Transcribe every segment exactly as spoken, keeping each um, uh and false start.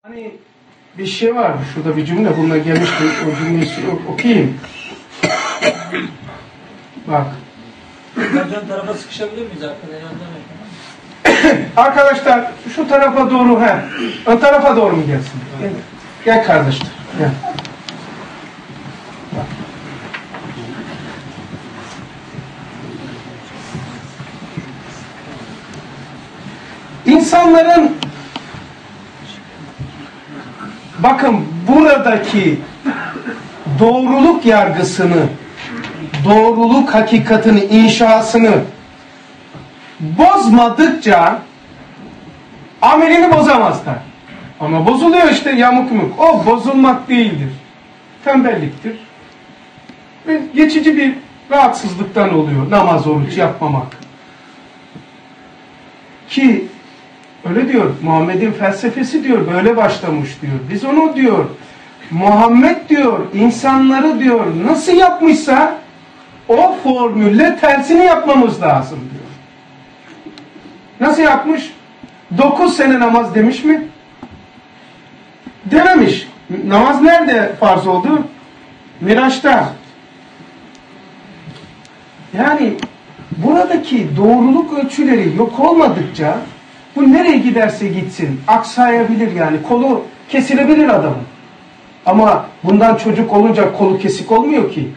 Hani bir şey var, şurada bir cümle, bununla gelmişti, o cümleyi okuyayım. Bak. Ön tarafa sıkışabilir miyiz arkadaşlar? Arkadaşlar şu tarafa doğru, he. Ön tarafa doğru mu gelsin? Gel, gel kardeşler, gel. Bak. İnsanların, bakın buradaki doğruluk yargısını, doğruluk hakikatini, inşasını bozmadıkça amelini bozamazlar. Ama bozuluyor işte, yamuk yumuk. O bozulmak değildir. Tembelliktir. Ve geçici bir rahatsızlıktan oluyor namaz, oruç yapmamak. Ki öyle diyor, Muhammed'in felsefesi diyor, böyle başlamış diyor. Biz onu diyor, Muhammed diyor, insanları diyor, nasıl yapmışsa o formülle tersini yapmamız lazım diyor. Nasıl yapmış? Dokuz sene namaz demiş mi? Dememiş. Namaz nerede farz oldu? Miraç'ta. Yani buradaki doğruluk ölçüleri yok olmadıkça bu nereye giderse gitsin aksayabilir, yani kolu kesilebilir adamın. Ama bundan çocuk olunca kolu kesik olmuyor ki.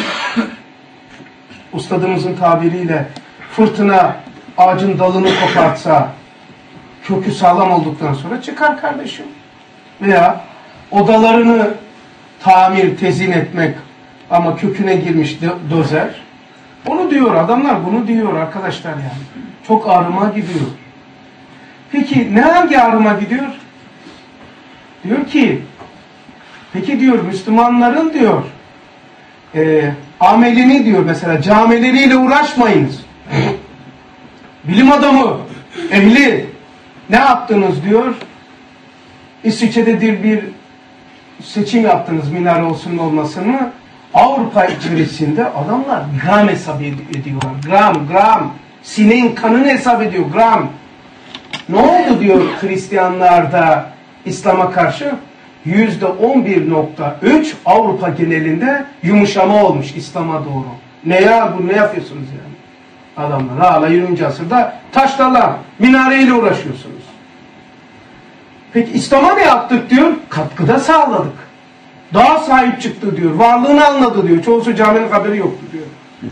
Ustadımızın tabiriyle fırtına ağacın dalını kopartsa kökü sağlam olduktan sonra çıkar kardeşim. Veya odalarını tamir, tezin etmek ama köküne girmiş dozer. Onu diyor adamlar, bunu diyor arkadaşlar yani. Çok ağrıma gidiyor. Peki ne hangi ağrıma gidiyor? Diyor ki, peki diyor Müslümanların diyor e, amelini diyor mesela camileriyle uğraşmayınız. Bilim adamı, ehli ne yaptınız diyor? İsviçre'de bir seçim yaptınız, minare olsun olmasın mı? Avrupa içerisinde adamlar gram hesap ediyorlar. Gram, gram. Sineğin kanını hesap ediyor, gram. Ne oldu diyor Hristiyanlarda İslam'a karşı? yüzde on bir nokta üç Avrupa genelinde yumuşama olmuş İslam'a doğru. Ne ya bu, ne yapıyorsunuz yani? Adamlar hala yirminci asırda taşlarla, minareyle uğraşıyorsunuz. Peki İslam'a ne yaptık diyor? Katkıda sağladık. Daha sahip çıktı diyor. Varlığını anladı diyor. Çoğusu caminin haberi yoktu diyor.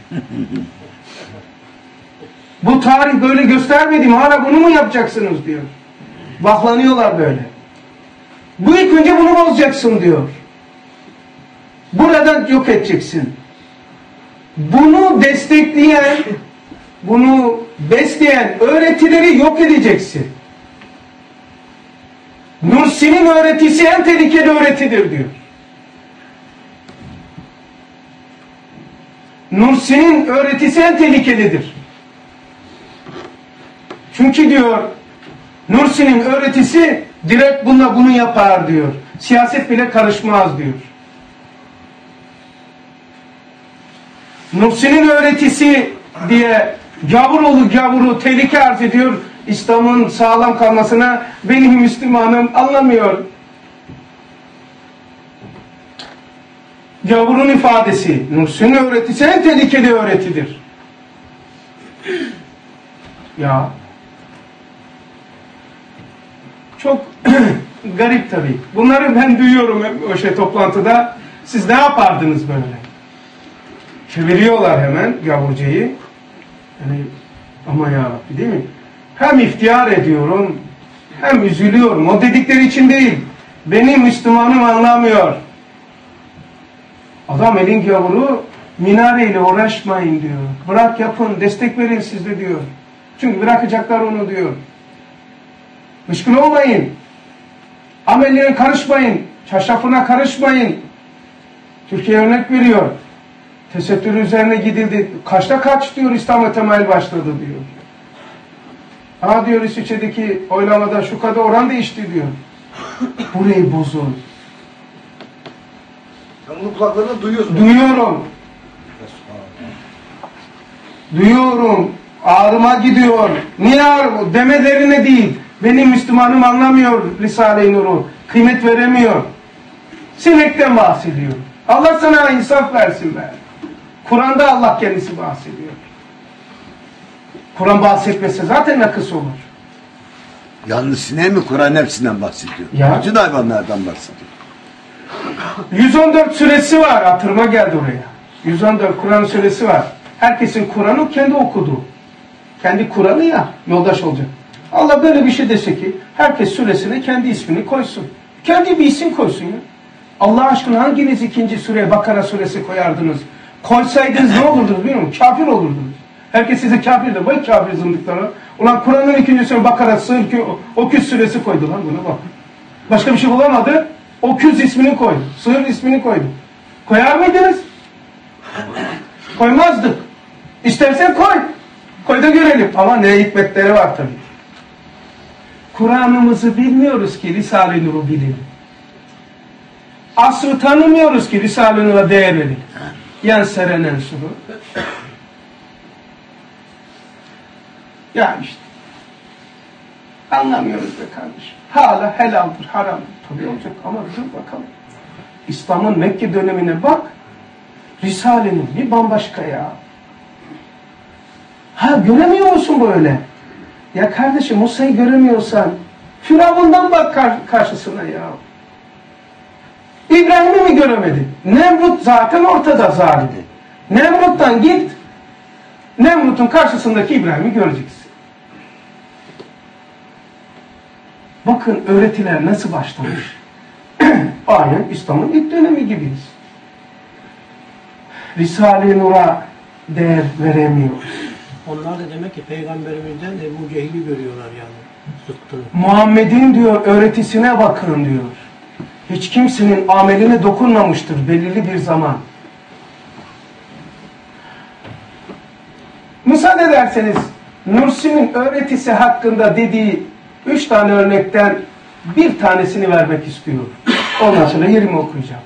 Bu tarih böyle göstermedi mi? Hala bunu mu yapacaksınız diyor. Vahlanıyorlar böyle. Bu ilk önce bunu bozacaksın diyor. Buradan yok edeceksin. Bunu destekleyen, bunu besleyen öğretileri yok edeceksin. Nursi'nin öğretisi en tehlikeli öğretidir diyor. Nursi'nin öğretisi en tehlikelidir. Çünkü diyor Nursi'nin öğretisi direkt bununla bunu yapar diyor. Siyaset bile karışmaz diyor. Nursi'nin öğretisi diye gavuroğlu gavuru tehlike arz ediyor. İslam'ın sağlam kalmasına benim Müslümanım anlamıyor. Gavurun ifadesi, Nursi'nin öğretisi en tehlikeli öğretidir. Ya çok garip tabii. Bunları ben duyuyorum hep o şey toplantıda. Siz ne yapardınız böyle? Çeviriyorlar hemen gavurcayı. Yani ama ya Rabbi değil mi? Hem iftihar ediyorum, hem üzülüyorum. O dedikleri için değil. Benim Müslümanım anlamıyor. Adam elin gavuru, minareyle uğraşmayın diyor. Bırak yapın, destek verin siz de diyor. Çünkü bırakacaklar onu diyor. Meşgul olmayın. Amellerine karışmayın. Çarşafına karışmayın. Türkiye örnek veriyor. Tesettür üzerine gidildi. Kaçta kaç diyor İslam'a temel başladı diyor. Ha diyor İsviçre'deki oylamada şu kadar oran değişti diyor. Burayı bozun. Sen bunu kulaklarına duyuyorsun. Duyuyorum. Duyuyorum. Ağrıma gidiyor. Niye ağrıma? Demelerine değil. Benim Müslümanım anlamıyor Risale-i Nur'u. kıymet veremiyor. Sinekten bahsediyor. Allah sana insaf versin be. Kur'an'da Allah kendisi bahsediyor. Kur'an bahsetmese zaten nakıs olur. Yalnız sineği mi Kur'an hepsinden bahsediyor. Ya. Bütün hayvanlardan bahsediyor. yüz on dört suresi var. Hatırıma geldi oraya. yüz on dört Kur'an suresi var. Herkesin Kur'an'ı kendi okuduğu. Kendi Kur'an'ı ya yoldaş olacak. Allah böyle bir şey dese ki herkes suresine kendi ismini koysun. Kendi bir isim koysun ya. Allah aşkına hanginiz ikinci sureye Bakara suresi koyardınız? Koysaydınız ne olurdunuz bilmiyorum. Kafir olurdunuz. Herkes size kafir de. Vay kafir zındıklara. Ulan Kur'an'ın ikinci suresi Bakara sığır ki Oküz suresi koydu lan buna bak. Başka bir şey bulamadı. Oküz ismini koydu. Sığır ismini koydu. Koyar mıydınız? Koymazdık. İstersen koy. Koy da görelim. Ama ne hikmetleri var tabii. Kur'an'ımızı bilmiyoruz ki Risale-i Nur'u bilelim. Asrı tanımıyoruz ki Risale-i Nur'a değer verelim. Yan serenen suru. Ya işte. Anlamıyoruz be kardeşim. Hala helaldir, haramdır. Tabii olacak ama dur bakalım. İslam'ın Mekke dönemine bak. Risale'nin bir bambaşka ya. Ha göremiyor musun böyle? Ya kardeşim Musa'yı göremiyorsan Firavun'dan bak kar karşısına ya. İbrahim'i mi göremedin? Nemrut zaten ortada zalim. Nemrut'tan git. Nemrut'un karşısındaki İbrahim'i göreceksin. Bakın öğretiler nasıl başlamış. Aynen İslam'ın ilk dönemi gibiyiz. Risale-i Nur'a değer veremiyoruz. Onlar da demek ki peygamberimizden de Ebu Cehil'i görüyorlar yani. Zıttını. Muhammed'in diyor öğretisine bakın diyor. Hiç kimsenin ameline dokunmamıştır belirli bir zaman. Müsaade ederseniz Nursi'nin öğretisi hakkında dediği üç tane örnekten bir tanesini vermek istiyorum. Ondan sonra yerimi okuyacağım.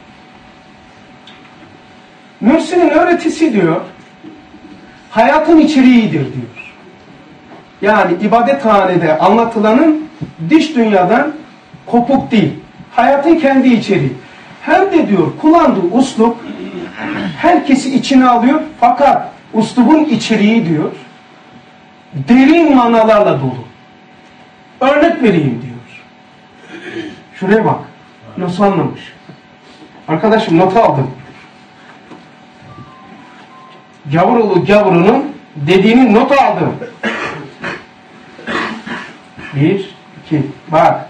Nursi'nin öğretisi diyor, hayatın içeriğidir diyor. Yani ibadethanede anlatılanın dış dünyadan kopuk değil. Hayatın kendi içeriği. Hem de diyor kullandığı uslup herkesi içine alıyor fakat uslubun içeriği diyor derin manalarla dolu. Örnek vereyim diyor. Şuraya bak. Nasıl anlamış? Arkadaşım not aldım. Gavuroğlu gavurunun dediğini not aldım. Bir, iki, bak.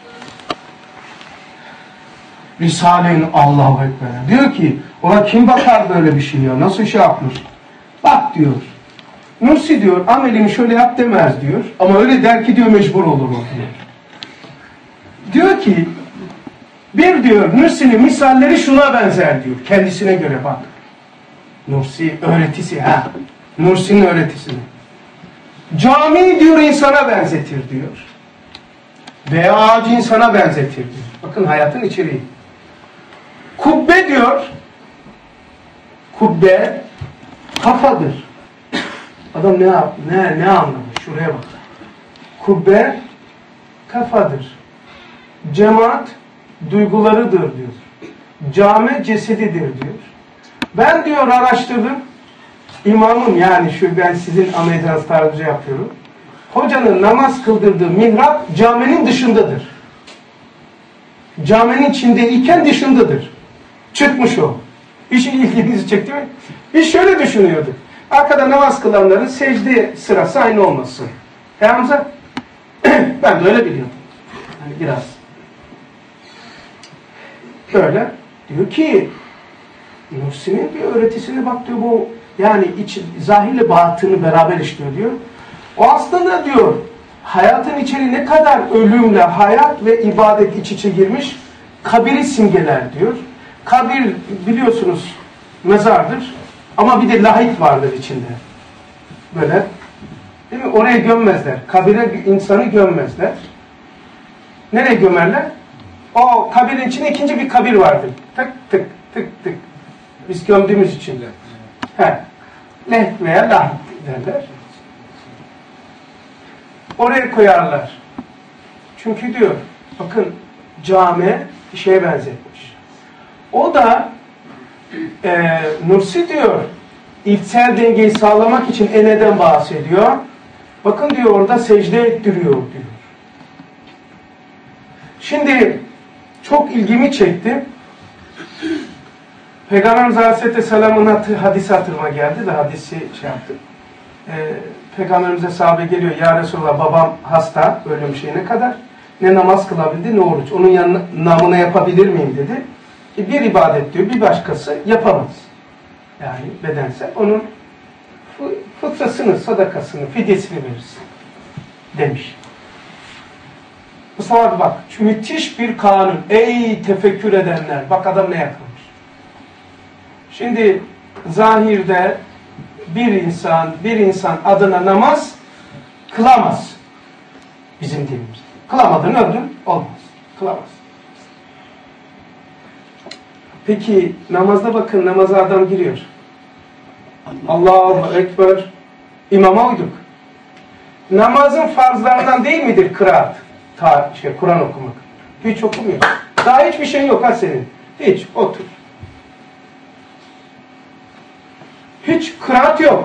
Risale'nin Allahu Ekber. Diyor ki, ona kim bakar böyle bir şey ya? Nasıl şey yapmış? Bak diyor. Nursi diyor, amelini şöyle yap demez diyor. Ama öyle der ki diyor, mecbur olur o diyor. Diyor ki, bir diyor, Nursi'nin misalleri şuna benzer diyor. Kendisine göre bak. Nursi öğretisi ha. Nursi'nin öğretisini. Cami diyor insana benzetir diyor. Veya ağacı insana benzetir diyor. Bakın hayatın içeriği. Kubbe diyor. Kubbe kafadır. Adam ne ne ne anlamış? Şuraya bak. Kubbe kafadır. Cemaat duygularıdır diyor. Cami cesedidir diyor. Ben diyor araştırdım. İmamın yani şu ben sizin ameliyat tarzı yapıyorum. Hocanın namaz kıldırdığı mihrap caminin dışındadır. Caminin içindeyken dışındadır. Çıkmış o. Hiç ilginizi çekti mi? Biz şöyle düşünüyorduk. Arkada namaz kılanların secde sırası aynı olmasın. He Hamza? Ben de öyle biliyordum. Yani biraz. Böyle. Diyor ki Nursi'nin bir öğretisine bak diyor bu yani iç, zahirle batını beraber işliyor diyor. O aslında diyor hayatın içeri ne kadar ölümle hayat ve ibadet iç içe girmiş kabiri simgeler diyor. Kabir biliyorsunuz mezardır ama bir de lahit vardır içinde. Böyle değil mi? Oraya gömmezler. Kabire insanı gömmezler. Nereye gömerler? O kabirin içinde ikinci bir kabir vardır. Tık tık tık tık. Biz gömdüğümüz için. He. Leh veya lahit derler. Oraya koyarlar. Çünkü diyor, bakın cami şeye benzetmiş. O da e, Nursi diyor, ilksel dengeyi sağlamak için eneden bahsediyor. Bakın diyor orada secde ettiriyor diyor. Şimdi çok ilgimi çekti. Peygamberimiz Aleyhisselatü Vesselam'ın hadisi hatırıma geldi de hadisi şey yaptı. Ee, Peygamberimize sahabe geliyor. Ya Resulallah, babam hasta ölüm şeyine kadar. Ne namaz kılabildi ne oruç. Onun yanına, namına yapabilir miyim dedi. E, bir ibadet diyor, bir başkası yapamaz. Yani bedensel. Onun fıtrasını, sadakasını, fidyesini verirsin demiş. Mustafa bak, şu müthiş bir kanun. Ey tefekkür edenler, bak adam ne yapmış. Şimdi zahirde bir insan, bir insan adına namaz kılamaz. Bizim dinimiz. Kılamadın öldün, olmaz. Kılamaz. Peki namazda bakın, namaza adam giriyor. Allahu Ekber. İmama uyduk. Namazın farzlarından değil midir kıraat? Ta, şey, Kur'an okumak. Hiç okumuyor. Daha hiçbir şey yok ha senin. Hiç. Otur. Hiç kıraat yok.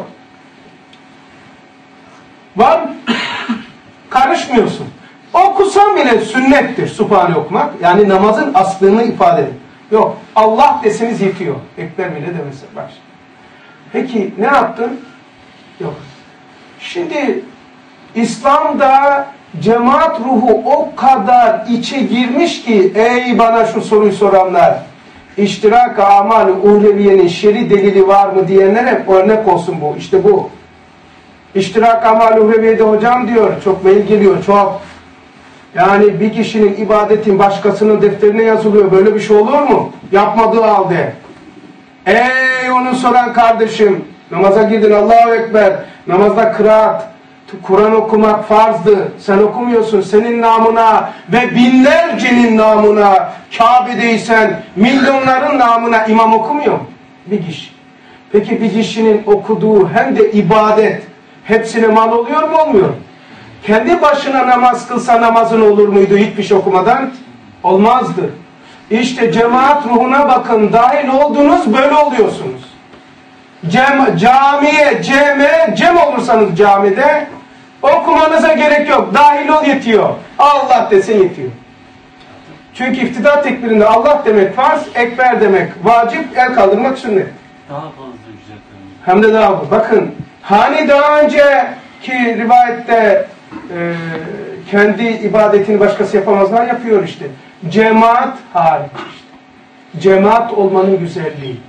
Var mı? Karışmıyorsun. Okusan bile sünnettir Sübhane okumak. Yani namazın aslını ifade edin. Yok. Allah deseniz yetiyor. Ekber bile demesi. Bak. Peki ne yaptın? Yok. Şimdi İslam'da cemaat ruhu o kadar içe girmiş ki, ey bana şu soruyu soranlar, İştirak-ı amal-i uhreviyenin şer'i delili var mı diyenlere örnek olsun bu. İşte bu. İştirak-ı amal-i uhreviyede hocam diyor, çok mail geliyor, çok. Yani bir kişinin ibadetin başkasının defterine yazılıyor. Böyle bir şey olur mu? Yapmadığı halde. Ey onu soran kardeşim, namaza girdin, Allahu Ekber, namazda kıraat, Kur'an okumak farzdı. Sen okumuyorsun. Senin namına ve binlercenin namına, Kabe'deysen milyonların namına imam okumuyor. Bir kişi. Peki bir kişinin okuduğu hem de ibadet hepsine mal oluyor mu, olmuyor? Kendi başına namaz kılsa namazın olur muydu hiçbir şey okumadan? Olmazdı. İşte cemaat ruhuna bakın, dahil oldunuz böyle oluyorsunuz. Cem, camiye, ceme, cem olursanız camide okumanıza gerek yok. Dahil ol yetiyor. Allah desen yetiyor. Çünkü iftida tekbirinde Allah demek farz, ekber demek vacip, el kaldırmak sünnet. Daha fazla ücretlenir. Hem de daha bu. Bakın, hani daha önceki rivayette e, kendi ibadetini başkası yapamazlar, yapıyor işte. Cemaat hali işte. Cemaat olmanın güzelliği.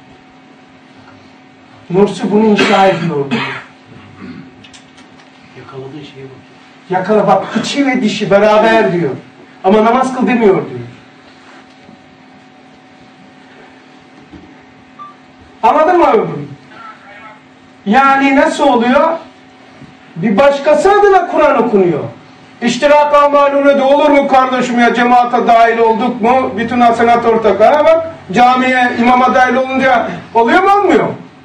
Nursi bunu inşa ediyor. Yakaladığı şeye bak. Yakala bak, içi ve dişi beraber diyor. Ama namaz kıl demiyor diyor. Anladın mı öbürü? Yani nasıl oluyor? Bir başkası adına Kur'an okunuyor. İştirak-ı malune de olur mu kardeşim ya, cemaate dahil olduk mu? Bütün hasenat ortak. Ha bak, camiye, imama dahil olunca oluyor mu, olmuyor?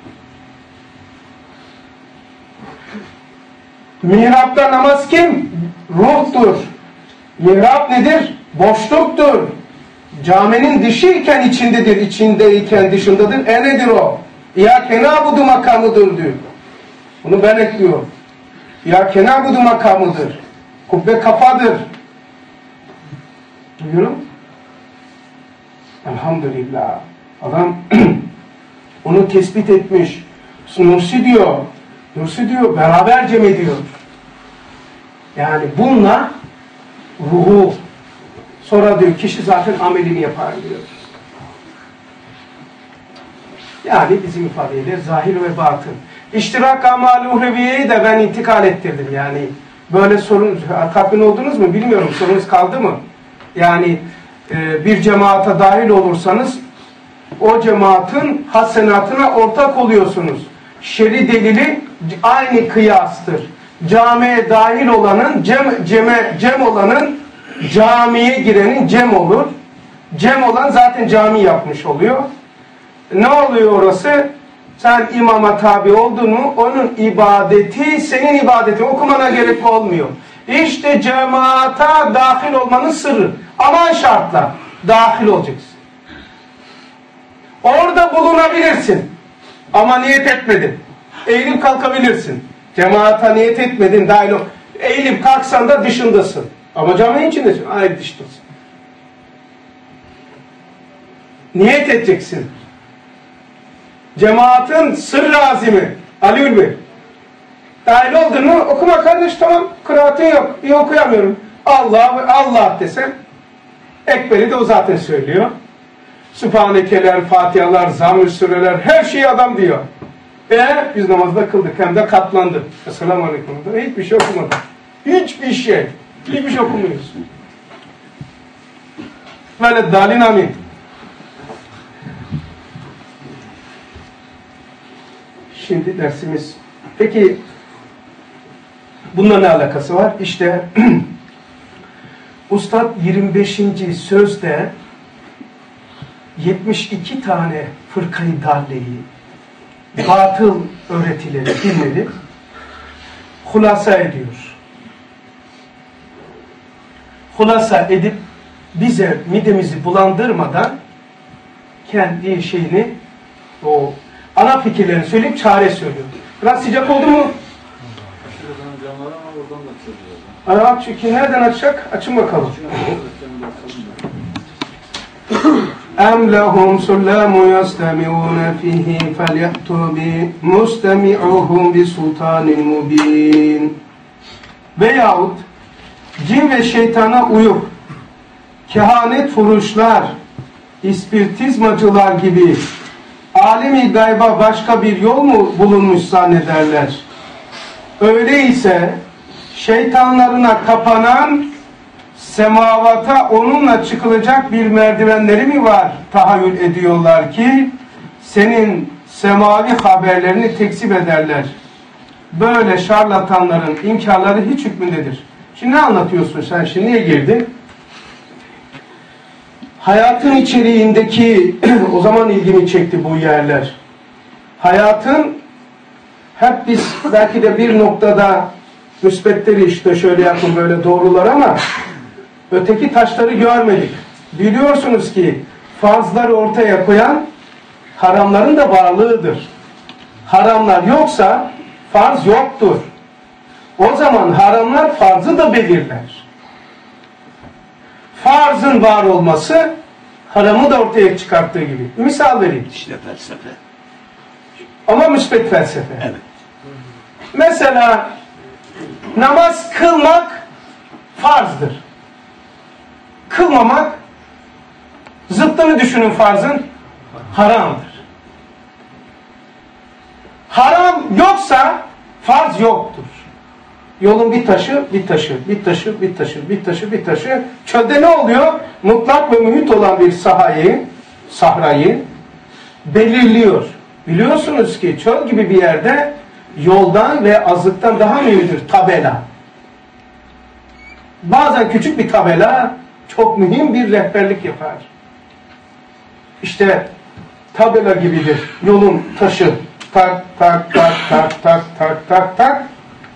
Mihrapta namaz kim? Ruhtur. Mihrap nedir? Boşluktur. Caminin dışı iken içindedir, içindeyken dışındadır. E nedir o? Ya kenabudu makamıdır diyor. Bunu ben ekliyorum. Ya kenabudu makamıdır. Kubbe kafadır. Duyuyorum. Elhamdülillah. Adam onu tespit etmiş. Nursi diyor. Nursi diyor, beraber cem ediyor. Yani bununla ruhu, sonra diyor kişi zaten amelini yapar diyor. Yani bizim ifadeyle zahir ve batın. İştirak amal-i uhreviyeyi de ben intikal ettirdim yani. Böyle sorun, tatmin oldunuz mu bilmiyorum, sorunuz kaldı mı? Yani e, bir cemaate dahil olursanız o cemaatin hasenatına ortak oluyorsunuz. Şer'i delili aynı kıyastır. Camiye dahil olanın, cem, ceme, cem olanın, camiye girenin cem olur. Cem olan zaten cami yapmış oluyor. Ne oluyor orası? Sen imama tabi oldun mu, onun ibadeti senin ibadeti, okumana gerek olmuyor. İşte cemaata dahil olmanın sırrı. Aman şartla dahil olacaksın. Orada bulunabilirsin. Ama niyet etmedin. Eğilip kalkabilirsin. Cemaata niyet etmedin, dahil ol. Eğilip kalksan da dışındasın. Ama caminin içindesin. Hayır, dışındasın. Niyet edeceksin. Cemaatin sırrı azimi. Ali Bey. Dahil oldun mu? Okuma kardeş, tamam. Kıraatin yok. İyi okuyamıyorum. Allah Allah desen. Ekber'i de o zaten söylüyor. Sübhanekeler, Fatihalar, Zamm-ı Süreler, her şeyi adam diyor. E biz namazda kıldık, hem de katlandı. Esselamu Aleyküm. Hiçbir şey okumadı. Hiçbir şey. Hiçbir şey okumuyoruz. Böyle dalin amin. Şimdi dersimiz. Peki bununla ne alakası var? İşte Ustad yirmi beşinci sözde yetmiş iki tane fırkayı dalleyi, batıl öğretileri, dinleri hulasa ediyor. Hulasa edip bize midemizi bulandırmadan kendi şeyini, o ana fikirlerini söyleyip çare söylüyor. Biraz sıcak oldu mu? Şuradan cam var ama oradan da açılıyor. Ana çünkü nereden açacak? Açın bakalım. اَمْ لَهُمْ سُلَّمُ يَسْتَمِعُونَ فِيهِ فَلْيَأْتُوا بِمُسْتَمِعُهُمْ بِسُلْطَانٍ مُب۪ينٍ Veyahut cin ve şeytana uyup kehanet furuşlar, ispiritizmacılar gibi alemi gayba başka bir yol mu bulunmuş zannederler? Öyleyse şeytanlarına kapanan, semavata onunla çıkılacak bir merdivenleri mi var tahayyül ediyorlar ki senin semavi haberlerini tekzip ederler. Böyle şarlatanların inkarları hiç hükmündedir. Şimdi ne anlatıyorsun sen? Şimdi niye girdin? Hayatın içeriğindeki o zaman ilgimi çekti bu yerler. Hayatın hep biz belki de bir noktada müsbetleri işte şöyle yapın böyle doğrular ama öteki taşları görmedik. Biliyorsunuz ki farzları ortaya koyan haramların da varlığıdır. Haramlar yoksa farz yoktur. O zaman haramlar farzı da belirler. Farzın var olması haramı da ortaya çıkarttığı gibi. Misal vereyim. İşte felsefe. Ama müsbet felsefe. Evet. Mesela namaz kılmak farzdır. Kılmamak, zıttını düşünün farzın, haramdır. Haram yoksa farz yoktur. Yolun bir taşı, bir taşı, bir taşı, bir taşı, bir taşı, bir taşı. Çölde ne oluyor? Mutlak ve mühit olan bir sahayı, sahrayı belirliyor. Biliyorsunuz ki çöl gibi bir yerde yoldan ve azlıktan daha mühimdir tabela. Bazen küçük bir tabela çok mühim bir rehberlik yapar. İşte tabela gibidir. Yolun taşı tak tak tak tak tak tak tak tak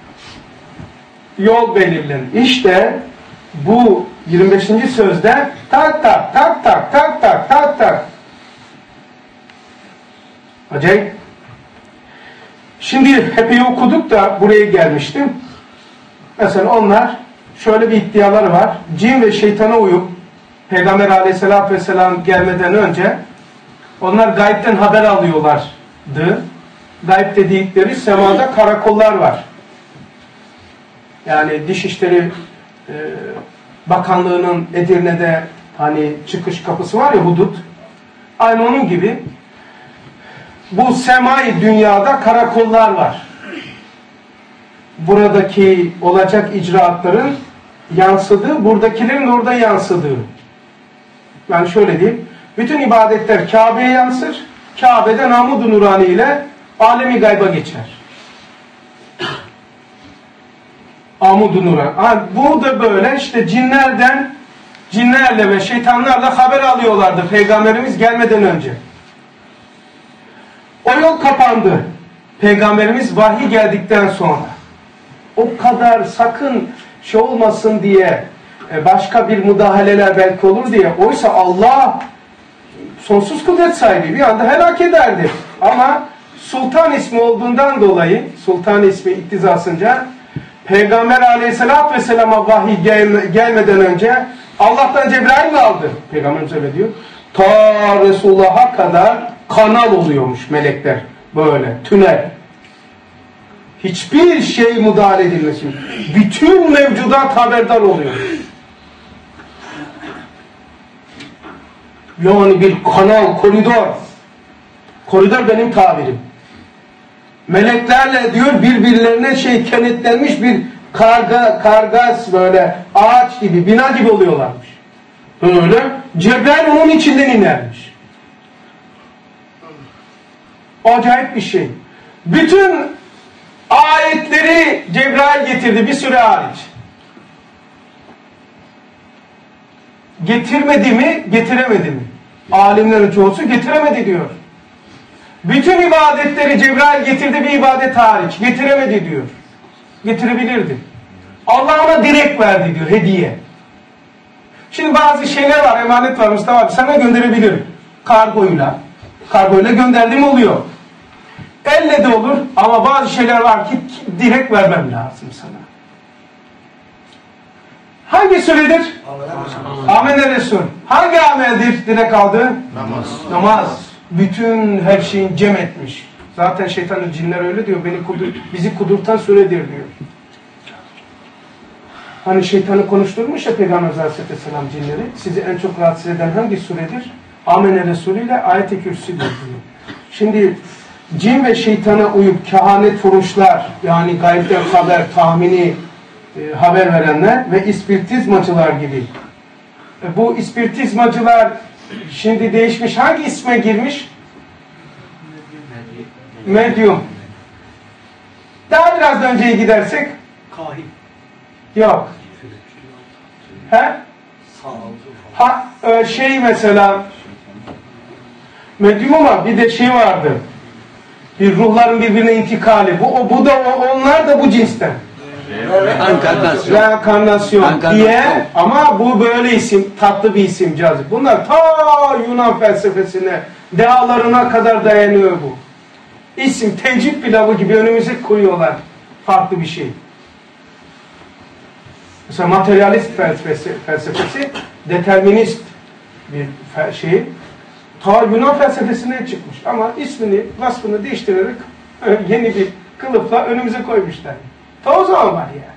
yol belirlenir. İşte bu yirmi beşinci sözde tak tak tak tak tak tak tak tak. Acayip. Şimdi hep okuduk da buraya gelmiştim. Mesela onlar şöyle bir iddiaları var. Cin ve şeytana uyup Peygamber aleyhissalatü vesselam gelmeden önce onlar gaybden haber alıyorlardı. Gayb dedikleri semada karakollar var. Yani Dışişleri e, Bakanlığı'nın Edirne'de hani çıkış kapısı var ya, hudut. Aynı onun gibi bu semai dünyada karakollar var. Buradaki olacak icraatların yansıdığı, buradakilerin orada yansıdığı. Yani şöyle diyeyim, bütün ibadetler Kabe'ye yansır, Kabe'den Amud-u Nurani ile alemi gayba geçer. Amud-u Nurani. Ha, bu da böyle işte cinlerden, cinlerle ve şeytanlarla haber alıyorlardı Peygamberimiz gelmeden önce. O yol kapandı. Peygamberimiz vahiy geldikten sonra. O kadar sakın şey olmasın diye e, başka bir müdahaleler belki olur diye. Oysa Allah sonsuz kudret sahibi, bir anda helak ederdi. Ama Sultan ismi olduğundan dolayı, Sultan ismi iktizasınca Peygamber aleyhissalatü vesselama vahiy gel, gelmeden önce Allah'tan Cebrail aldı. Peygamberimiz öyle diyor. Ta Resulullah'a kadar kanal oluyormuş melekler. Böyle tünel. Hiçbir şey müdahale edilmesin. Bütün mevcudat haberdar oluyor. Yani bir kanal, koridor. Koridor benim tabirim. Meleklerle diyor birbirlerine şey kenetlenmiş bir karga, kargas böyle ağaç gibi, bina gibi oluyorlarmış. Böyle Cebrail onun içinden inermiş. Acayip bir şey. Bütün ayetleri Cebrail getirdi bir süre hariç. Getirmedi mi, getiremedi mi? Alimlerin çoğusu getiremedi diyor. Bütün ibadetleri Cebrail getirdi bir ibadet hariç. Getiremedi diyor. Getirebilirdi. Allah ona direkt verdi diyor, hediye. Şimdi bazı şeyler var, emanet var Mustafa abi, sana gönderebilirim. Kargoyla. Kargoyla gönderdiğim oluyor. Elle de olur ama bazı şeyler var ki direkt vermem lazım sana. Hangi suredir? Amener Resul. Hangi ameldir direkt aldı? Namaz. Namaz. Bütün her şeyin cem etmiş. Zaten şeytanın cinler öyle diyor. Beni kudur, bizi kudurtan suredir diyor. Hani şeytanı konuşturmuş ya Peygamber Aleyhisselam cinleri. Sizi en çok rahatsız eden hangi suredir? Amener Resulü ile Ayet-i Kürsi'dir diyor. Şimdi cin ve şeytana uyup kehanet furuşlar, yani gaybden haber, tahmini e, haber verenler ve ispiritizmacılar gibi. E, bu ispiritizmacılar şimdi değişmiş. Hangi isme girmiş? Medyum. Daha biraz da önceye gidersek? Kahin. Yok. He? Ha, e, şey mesela medyum ama bir de şey vardı. Bir ruhların birbirine intikali. Bu, o, bu da o, onlar da bu cinsten. Enkarnasyon. Reenkarnasyon diye, ama bu böyle isim, tatlı bir isim, cazip. Bunlar ta Yunan felsefesine, dehalarına kadar dayanıyor bu. İsim, tecrit pilavı gibi önümüze koyuyorlar. Farklı bir şey. Mesela materyalist felsefesi, felsefesi determinist bir şey. Ta Yunan felsefesine çıkmış. Ama ismini, vasfını değiştirerek yeni bir kılıfla önümüze koymuşlar. Ta o zaman var ya.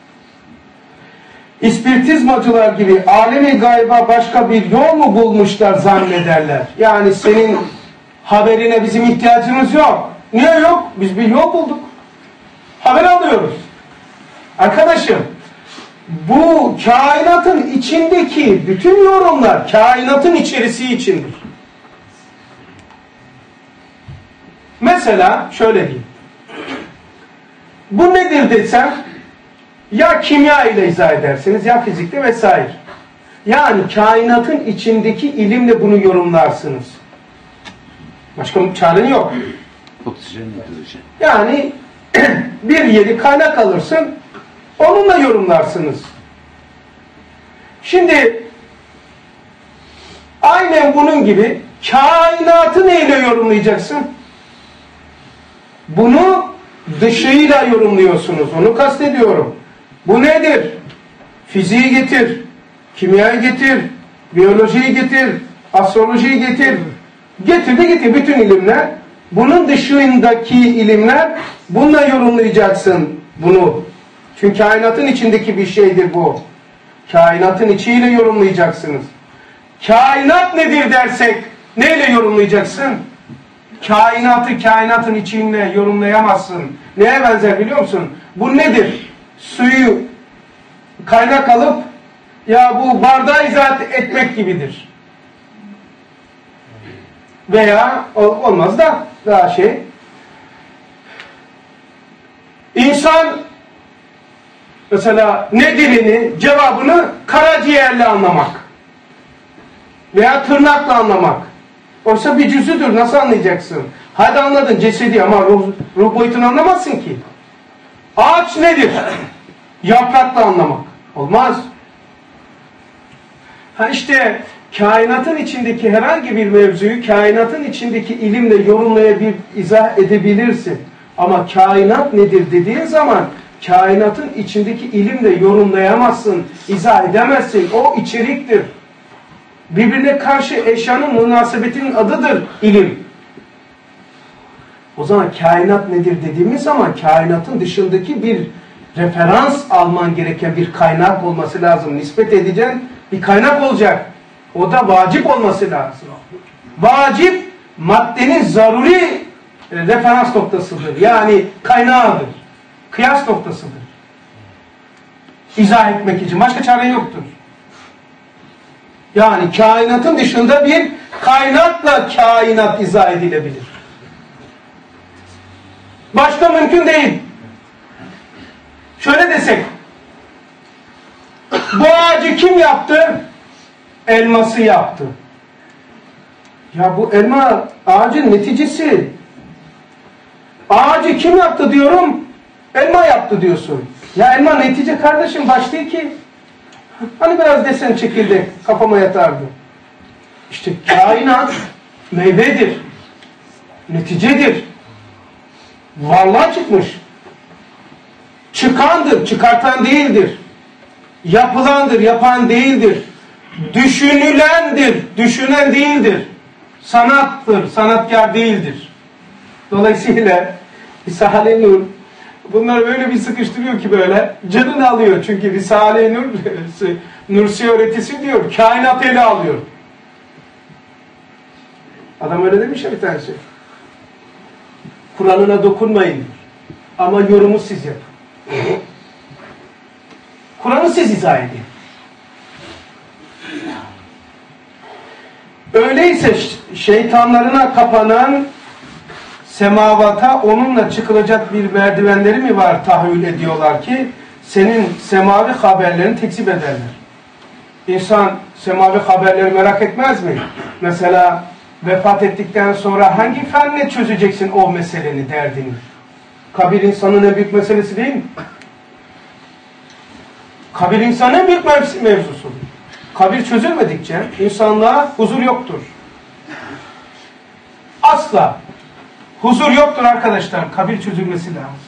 İspiritizmacılar gibi alemi gayba başka bir yol mu bulmuşlar zannederler. Yani senin haberine bizim ihtiyacımız yok. Niye yok? Biz bir yol bulduk. Haber alıyoruz. Arkadaşım, bu kainatın içindeki bütün yorumlar kainatın içerisi içindir. Mesela şöyle diyeyim. Bu nedir desem, ya kimya ile izah edersiniz ya fizikte vesaire. Yani kainatın içindeki ilimle bunu yorumlarsınız. Başka bir çaren yok. Oksijen, hidrojen. Yani bir yeri kaynak alırsın, onunla yorumlarsınız. Şimdi aynen bunun gibi kainatı neyle yorumlayacaksın? Bunu dışıyla yorumluyorsunuz. Onu kastediyorum. Bu nedir? Fiziği getir, kimyayı getir, biyolojiyi getir, astrolojiyi getir. Getir de getir bütün ilimler. Bunun dışındaki ilimler, bununla yorumlayacaksın bunu. Çünkü kainatın içindeki bir şeydir bu. Kainatın içiyle yorumlayacaksınız. Kainat nedir dersek neyle yorumlayacaksın? Kainatı kainatın içinde yorumlayamazsın. Neye benzer biliyor musun? Bu nedir? Suyu kaynak alıp ya bu bardağı izah etmek gibidir. Veya olmaz da daha şey. İnsan mesela nedenini, cevabını karaciğerle anlamak. Veya tırnakla anlamak. Oysa bir cüzüdür. Nasıl anlayacaksın? Hadi anladın cesedi ama ruh, ruh boyutunu anlamazsın ki. Ağaç nedir? Yaprakla anlamak. Olmaz. Ha işte kainatın içindeki herhangi bir mevzuyu kainatın içindeki ilimle yorumlayabilir, izah edebilirsin. Ama kainat nedir dediğin zaman kainatın içindeki ilimle yorumlayamazsın, izah edemezsin. O içeriktir. Birbirine karşı eşyanın münasebetinin adıdır ilim. O zaman kainat nedir dediğimiz zaman kainatın dışındaki bir referans alman gereken bir kaynak olması lazım. Nispet edeceğin bir kaynak olacak. O da vacip olması lazım. Vacip maddenin zaruri referans noktasıdır. Yani kaynağıdır. Kıyas noktasıdır. İzah etmek için. Başka çare yoktur. Yani kainatın dışında bir kaynakla kainat izah edilebilir. Başka mümkün değil. Şöyle desek, bu ağacı kim yaptı? Elması yaptı. Ya bu elma ağacın neticesi. Ağacı kim yaptı diyorum? Elma yaptı diyorsun. Ya elma netice kardeşim, baş değil ki. Hani biraz desen çekirdek kafama yatardı. İşte kainat meyvedir. Neticedir. Varlığa çıkmış. Çıkandır, çıkartan değildir. Yapılandır, yapan değildir. Düşünülendir, düşünen değildir. Sanattır, sanatkar değildir. Dolayısıyla Risale-i Nur bunları böyle bir sıkıştırıyor ki böyle canını alıyor. Çünkü Risale-i Nur Nursi öğretisi diyor, kainat ele alıyor. Adam öyle demiş ya bir tanesi. Kur'an'ına dokunmayın diyor. Ama yorumu siz yapın. Kur'an'ı siz izah edin. Öyleyse şeytanlarına kapanan semavata onunla çıkılacak bir merdivenleri mi var tahayyül ediyorlar ki senin semavi haberlerini tekzip ederler. İnsan semavi haberleri merak etmez mi? Mesela vefat ettikten sonra hangi fenle çözeceksin o meseleni, derdini? Kabir insanın en büyük meselesi değil mi? Kabir insanın en büyük mevzusu. Kabir çözülmedikçe insanlığa huzur yoktur. Asla. Huzur yoktur arkadaşlar. Kabir çözülmesi lazım.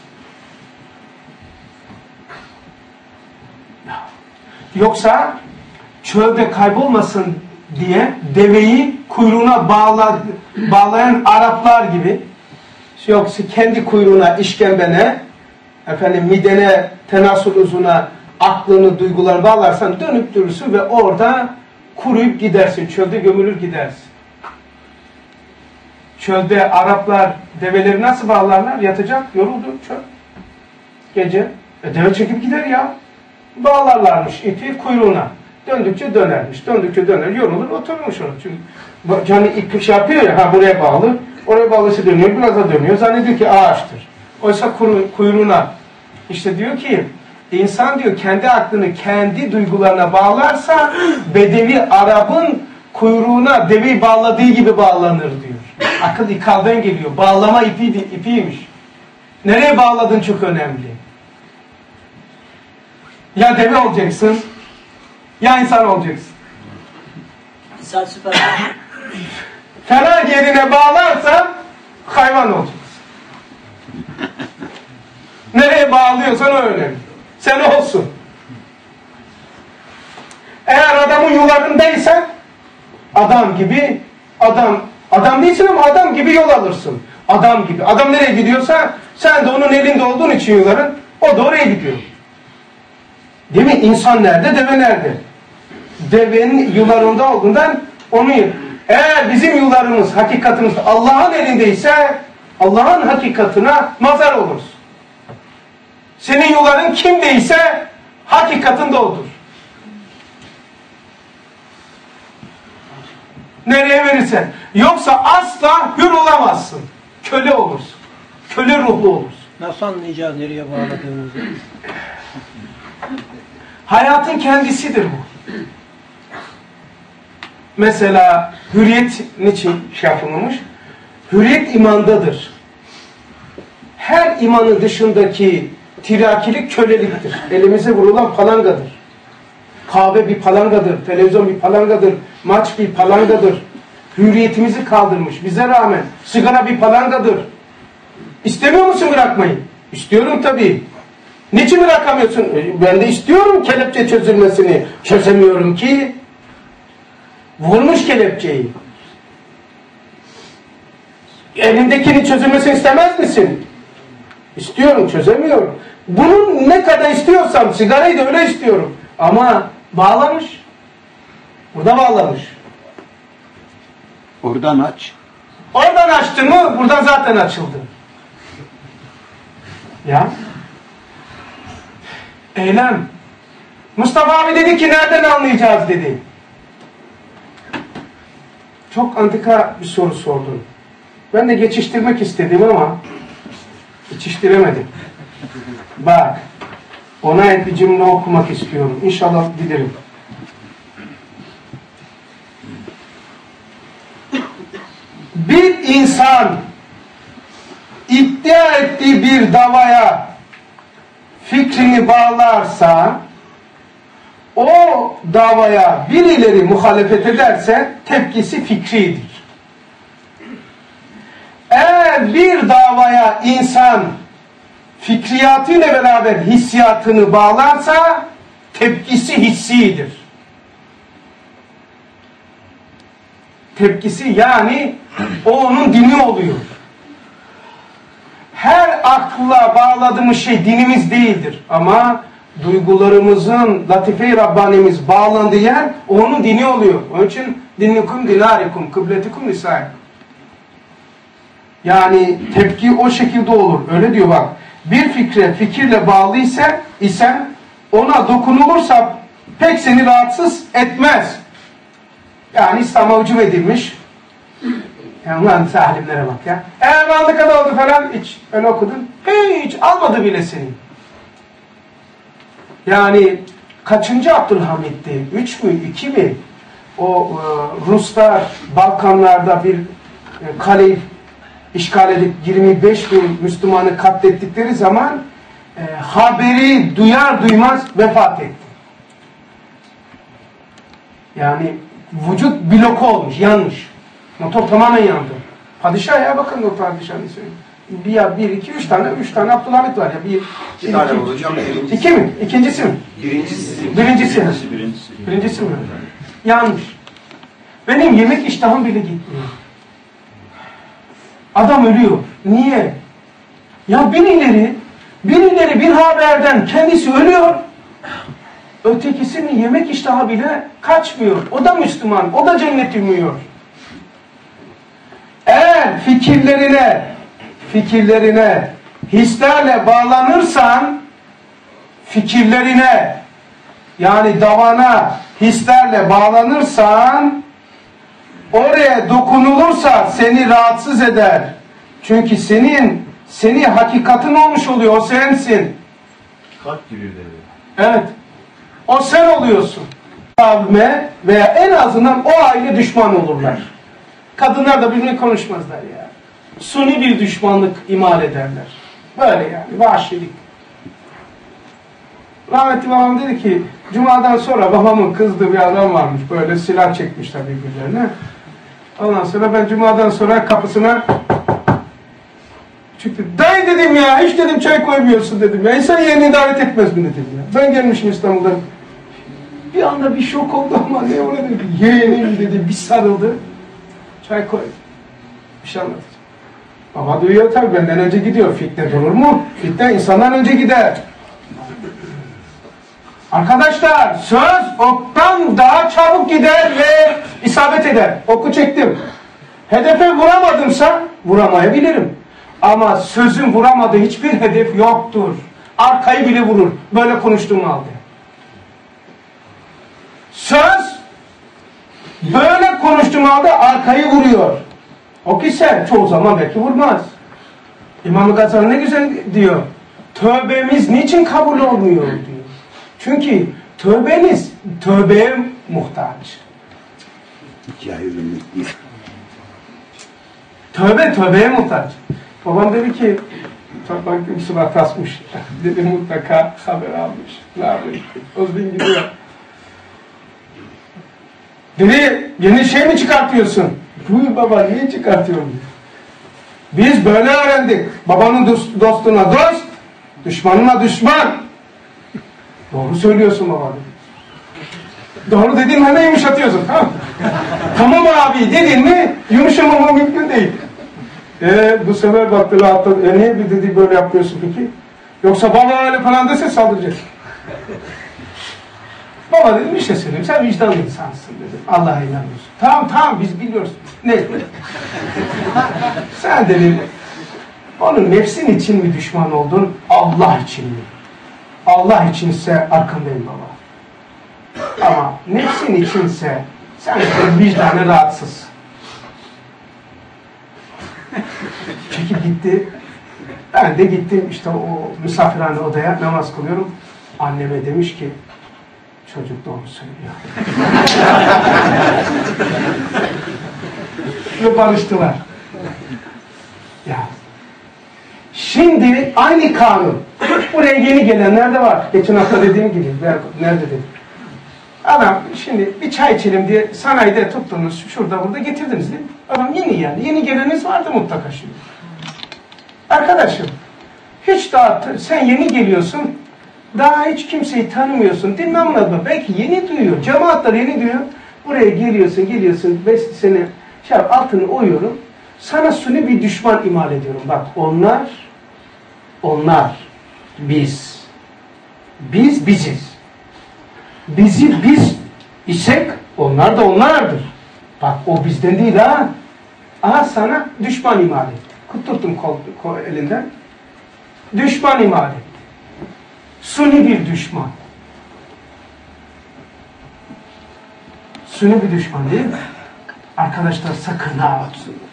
Yoksa çölde kaybolmasın diye deveyi kuyruğuna bağla, bağlayan Araplar gibi, yoksa kendi kuyruğuna, işkembene, efendim midene, tenasül uzuna aklını, duygularını bağlarsan dönüp durursun ve orada kuruyup gidersin. Çölde gömülür gidersin. Çölde Araplar develeri nasıl bağlarlar? Yatacak, yoruldu çöl. Gece. E deve çekip gider ya. Bağlarlarmış ipi kuyruğuna. Döndükçe dönermiş. Döndükçe döner, yorulur, oturmuş onu. Çünkü yani ip şey yapıyor ya, ha buraya bağlı. Oraya bağlısı dönüyor, biraz da dönüyor. Zannediyor ki ağaçtır. Oysa kuyruğuna. İşte diyor ki, İnsan diyor kendi aklını kendi duygularına bağlarsa Bedevi Arap'ın kuyruğuna deveyi bağladığı gibi bağlanır diyor. Akıl ikalden geliyor. Bağlama ipi, ipiymiş. Nereye bağladın çok önemli. Ya deve olacaksın ya insan olacaksın. İnsan süper. Fena yerine bağlarsan hayvan olacaksın. Nereye bağlıyorsan o önemli. Sen olsun. Eğer adamın yularındaysan adam gibi adam adam değilsin ama adam gibi yol alırsın. Adam gibi. Adam nereye gidiyorsa sen de onun elinde olduğun için yuların o da oraya gidiyor. Değil mi? İnsan nerede? Deve nerede? Devenin yularında olduğundan onu eğer bizim yularımız, hakikatimiz Allah'ın elindeyse Allah'ın hakikatına mazhar oluruz. Senin yolların kimdeyse hakikatin de odur. Nereye verirsen. Yoksa asla hür olamazsın. Köle olursun. Köle ruhlu olursun. Nasıl anlayacağız nereye bağladığımızı? Hayatın kendisidir bu. Mesela hürriyet niçin şey yapılmış? Hürriyet imandadır. Her imanın dışındaki Tirakilik köleliktir. Elimize vurulan palangadır. Kahve bir palangadır, televizyon bir palangadır, maç bir palangadır. Hürriyetimizi kaldırmış. Bize rağmen sigara bir palangadır. İstemiyor musun bırakmayı? İstiyorum tabii. Niçin bırakamıyorsun? Ben de istiyorum kelepçe çözülmesini. Çözemiyorum ki. Vurmuş kelepçeyi. Elindekini çözülmesini istemez misin? İstiyorum, çözemiyorum. Bunun ne kadar istiyorsam sigarayı da öyle istiyorum. Ama bağlamış. Burada bağlamış. Oradan aç. Oradan açtın mı buradan zaten açıldı. Ya. Eylem. Mustafa abi dedi ki nereden anlayacağız dedi. Çok antika bir soru sordun. Ben de geçiştirmek istedim ama geçiştiremedim. Bak. Ona ait bir cümle okumak istiyorum. İnşallah bilirim. Bir insan iddia ettiği bir davaya fikrini bağlarsa, o davaya birileri muhalefet ederse tepkisi fikridir. Eğer bir davaya insan fikriyatıyla beraber hissiyatını bağlarsa tepkisi hissidir. Tepkisi yani o onun dini oluyor. Her akla bağladığımız şey dinimiz değildir. Ama duygularımızın latife-i Rabbanimiz bağlandığı yer onun dini oluyor. Onun için dinnikum dinarikum, kıbletikum nisaikum. Yani tepki o şekilde olur. Öyle diyor bak. Bir fikre fikirle bağlıysa isen ona dokunulursa pek seni rahatsız etmez. Yani İslam'a hücum edilmiş. Yani ulan salimlere bak ya. Eğer ne kadar oldu falan hiç öyle okudun. Hiç almadı bile seni. Yani kaçıncı Abdülhamit'ti? Üç mü? iki mi? O e, Ruslar Balkanlarda bir e, kaleyi işgal edip yirmi beş bin Müslümanı katlettikleri zaman e, haberi duyar duymaz vefat etti. Yani vücut bloku olmuş, yanmış. Motor tamamen yandı. Padişah ya bakın o padişahını söyleyeyim. Bir ya bir iki üç tane üç tane Abdülhamit var ya bir İki tane olacağım. Birincisi. İki mi? İkincisi mi? Birincisi. Birincisi. Birincisi. Birincisi mi? Yanmış. Benim yemek iştahım bile gitmiyor. Adam ölüyor. Niye? Ya birileri birileri bir haberden kendisi ölüyor. Ötekisinin yemek iştahı bile kaçmıyor. O da Müslüman. O da cennet umuyor. Eğer fikirlerine fikirlerine hislerle bağlanırsan fikirlerine yani davana hislerle bağlanırsan oraya dokunulursa seni rahatsız eder. Çünkü senin seni hakikatin olmuş oluyor. O sensin. Kalp giriyor dedi. Evet. O sen oluyorsun. Kavme veya en azından o aile düşman olurlar. Kadınlar da birbirini konuşmazlar ya. Suni bir düşmanlık imal ederler. Böyle yani. Vahşilik. Rahmetli babam dedi ki Cuma'dan sonra babamın kızdığı bir adam varmış. Böyle silah çekmişler birbirlerine. Ondan sonra ben Cuma'dan sonra kapısına çıktım. Dayı dedim ya hiç dedim çay koymuyorsun dedim ya. İnsan yerini davet etmez mi dedim ya. Ben gelmişim İstanbul'dan. Bir anda bir şok oldu ama ne öyle dedi. Yeğenim dedi bir sarıldı. Çay koy. Bir şey anlatacağım. Baba duyuyor tabii benden önce gidiyor. Fitne durur mu? Fitne insandan önce gider. Arkadaşlar söz oktan daha çabuk gider ve isabet eder. Oku çektim. Hedefe vuramadımsa vuramayabilirim. Ama sözün vuramadığı hiçbir hedef yoktur. Arkayı bile vurur. Böyle konuştuğum halde. Söz böyle konuştuğum halde arkayı vuruyor. O kişi çoğu zaman belki vurmaz. İmam Gazali ne güzel diyor. Tövbemiz niçin kabul olmuyor diyor. Çünkü tövbeniz tövbeye muhtaç. Cahillik Tövbe tövbeye muhtaç. Babam dedi ki Baktım surat asmış. Dedim mutlaka haber almış. Ne yapayım? Özbin gidiyor. Dedi, yeni şey mi çıkartıyorsun? Buyur baba, niye çıkartıyorum? Biz böyle öğrendik. Babanın dost, dostuna dost, düşmanına düşman. Doğru söylüyorsun baba dedi. Doğru dediğin hemen yumuşatıyorsun. Tamam, tamam abi dedin mi yumuşamama mümkün değil. Eee bu sefer baktı rahatladı. E niye bir dedi böyle yapıyorsun peki? Yoksa baba öyle falan dese saldıracak. Baba dedim bir şey söyleyeyim. Sen vicdanlı insansın dedim. Allah'a inanıyorsun. Tamam tamam biz biliyoruz. Ne? Sen dedim onun nefsin için mi düşman oldun? Allah için mi? Allah içinse arkandayım baba. Ama nefsin içinse sen vicdanı rahatsız. Çekip gitti. Ben de gittim işte o misafirhane odaya namaz kılıyorum. Anneme demiş ki çocuk doğru söylüyor. Ve barıştılar. Ya. Şimdi aynı kanun. Buraya yeni gelenler de var. Geçen hafta dediğim gibi. Nerede dedim. Adam şimdi bir çay içelim diye sanayide tuttunuz, şurada burada getirdiniz değil mi? Adam yeni yani. Yeni geleniniz vardı mutlaka şimdi. Arkadaşım, hiç daha sen yeni geliyorsun, daha hiç kimseyi tanımıyorsun, dinlenmez mi? Belki yeni duyuyor, cemaatler yeni duyuyor. Buraya geliyorsun, geliyorsun, beş sene şey yap, altını oyuyorum. Sana suni bir düşman imal ediyorum. Bak onlar, onlar, biz, biz biziz. Bizi biz isek onlar da onlardır. Bak o bizden değil ha. Aha sana düşman imal etti. Tuttum kol, kol elinden. Düşman imal etti. Suni bir düşman. Suni bir düşman değil mi? Arkadaşlar sakın ha.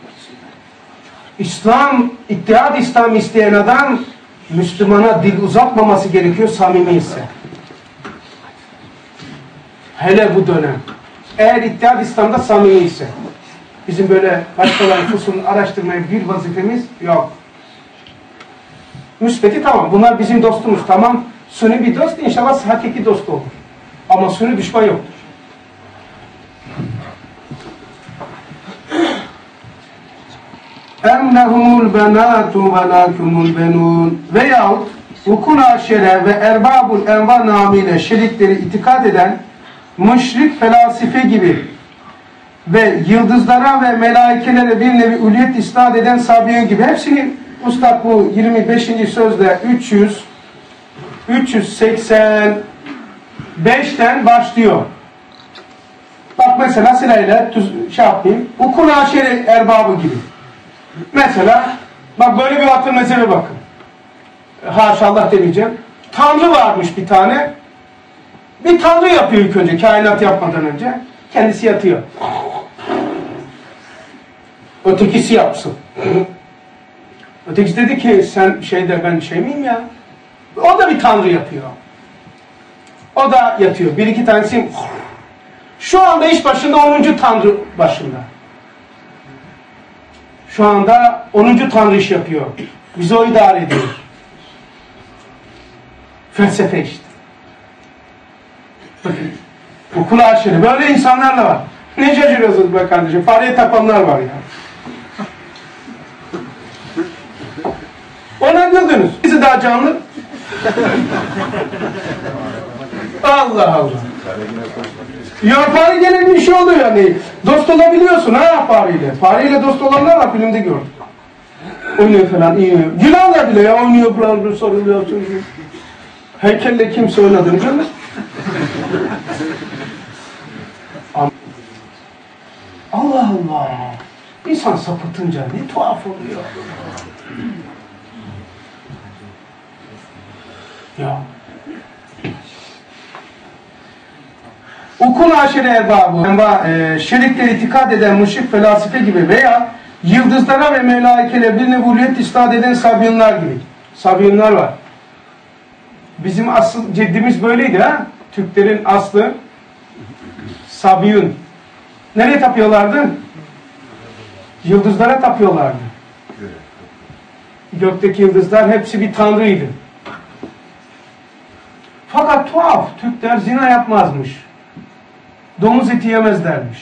İslam, İttihat İslam isteyen adam Müslümana dil uzatmaması gerekiyor samimi ise. Hele bu dönem. Eğer İttihat İslam'da samimi ise. Bizim böyle başkalarının kusurunu araştırmaya bir vazifemiz yok. Müsbeti tamam. Bunlar bizim dostumuz. Tamam. Suni bir dost inşallah hakiki dost olur. Ama suni düşman yoktur. Emmehumul benatu ve lakumul benun veyahut ukul aşere ve erbabul envar namıyla şirikleri itikat eden müşrik felasife gibi ve yıldızlara ve melaikelere bir nevi uliyet isnat eden sabiye gibi hepsini Ustad bu yirmi beşinci sözde üç yüz üç yüz seksen beşten başlıyor. Bak mesela sırayla şey yapayım. Ukul aşere erbabı gibi. Mesela bak böyle bir atıl mezhebe bakın. Haşallah demeyeceğim. Tanrı varmış bir tane. Bir tanrı yapıyor ilk önce kainat yapmadan önce. Kendisi yatıyor. Ötekisi yapsın. Ötekisi dedi ki sen şeyde ben şey miyim ya? O da bir tanrı yapıyor. O da yatıyor. Bir iki tanesi şu anda iş başında onuncu tanrı başında. Şu anda onuncu tanrı iş yapıyor. Bizi o idare ediyor. Felsefe işte. Okul aşırı. Böyle insanlar da var. Ne şaşırıyorsunuz be kardeşim? Fareye tapanlar var ya. Ona güldünüz. Bizi daha canlı. Allah Allah. Ya fare gene bir şey oluyor yani. Dost olabiliyorsun ha fareyle. Fareyle dost olanlar var filmde gördüm. Oynuyor falan iyi oynuyor. Yılanla bile ya oynuyor falan sarılıyor. Heykelle kimse oynadığını görmüş. Allah Allah. İnsan sapıtınca ne tuhaf oluyor. Ya. Ukul aşire erbabı, e, şirikleri itikad eden müşrik felasife gibi veya yıldızlara ve melaikele bir nevuliyet isnat eden sabyinler gibi. Sabyinler var. Bizim asıl ceddimiz böyleydi ha. Türklerin aslı Sabyun. Nereye tapıyorlardı? Yıldızlara tapıyorlardı. gökteki yıldızlar hepsi bir tanrıydı. Fakat tuhaf, Türkler zina yapmazmış. Domuz eti yemezlermiş.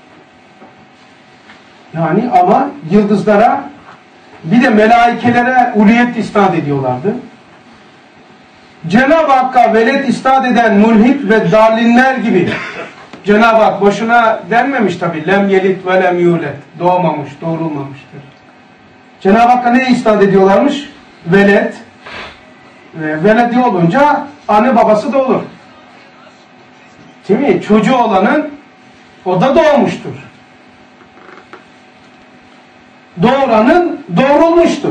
Yani ama yıldızlara bir de melaikelere uliyet isnat ediyorlardı. Cenab-ı Hakk'a velet isnat eden mulhit ve dalinler gibi Cenab-ı Hak boşuna denmemiş tabi. Lem yelit ve lem yulet. Doğmamış, doğrulmamıştır. Cenab-ı Hakk'a ne isnat ediyorlarmış? Velet. Ve veledi olunca anne babası da olur. Değil mi? Çocuğu olanın o da doğmuştur. Doğuranın doğrulmuştur.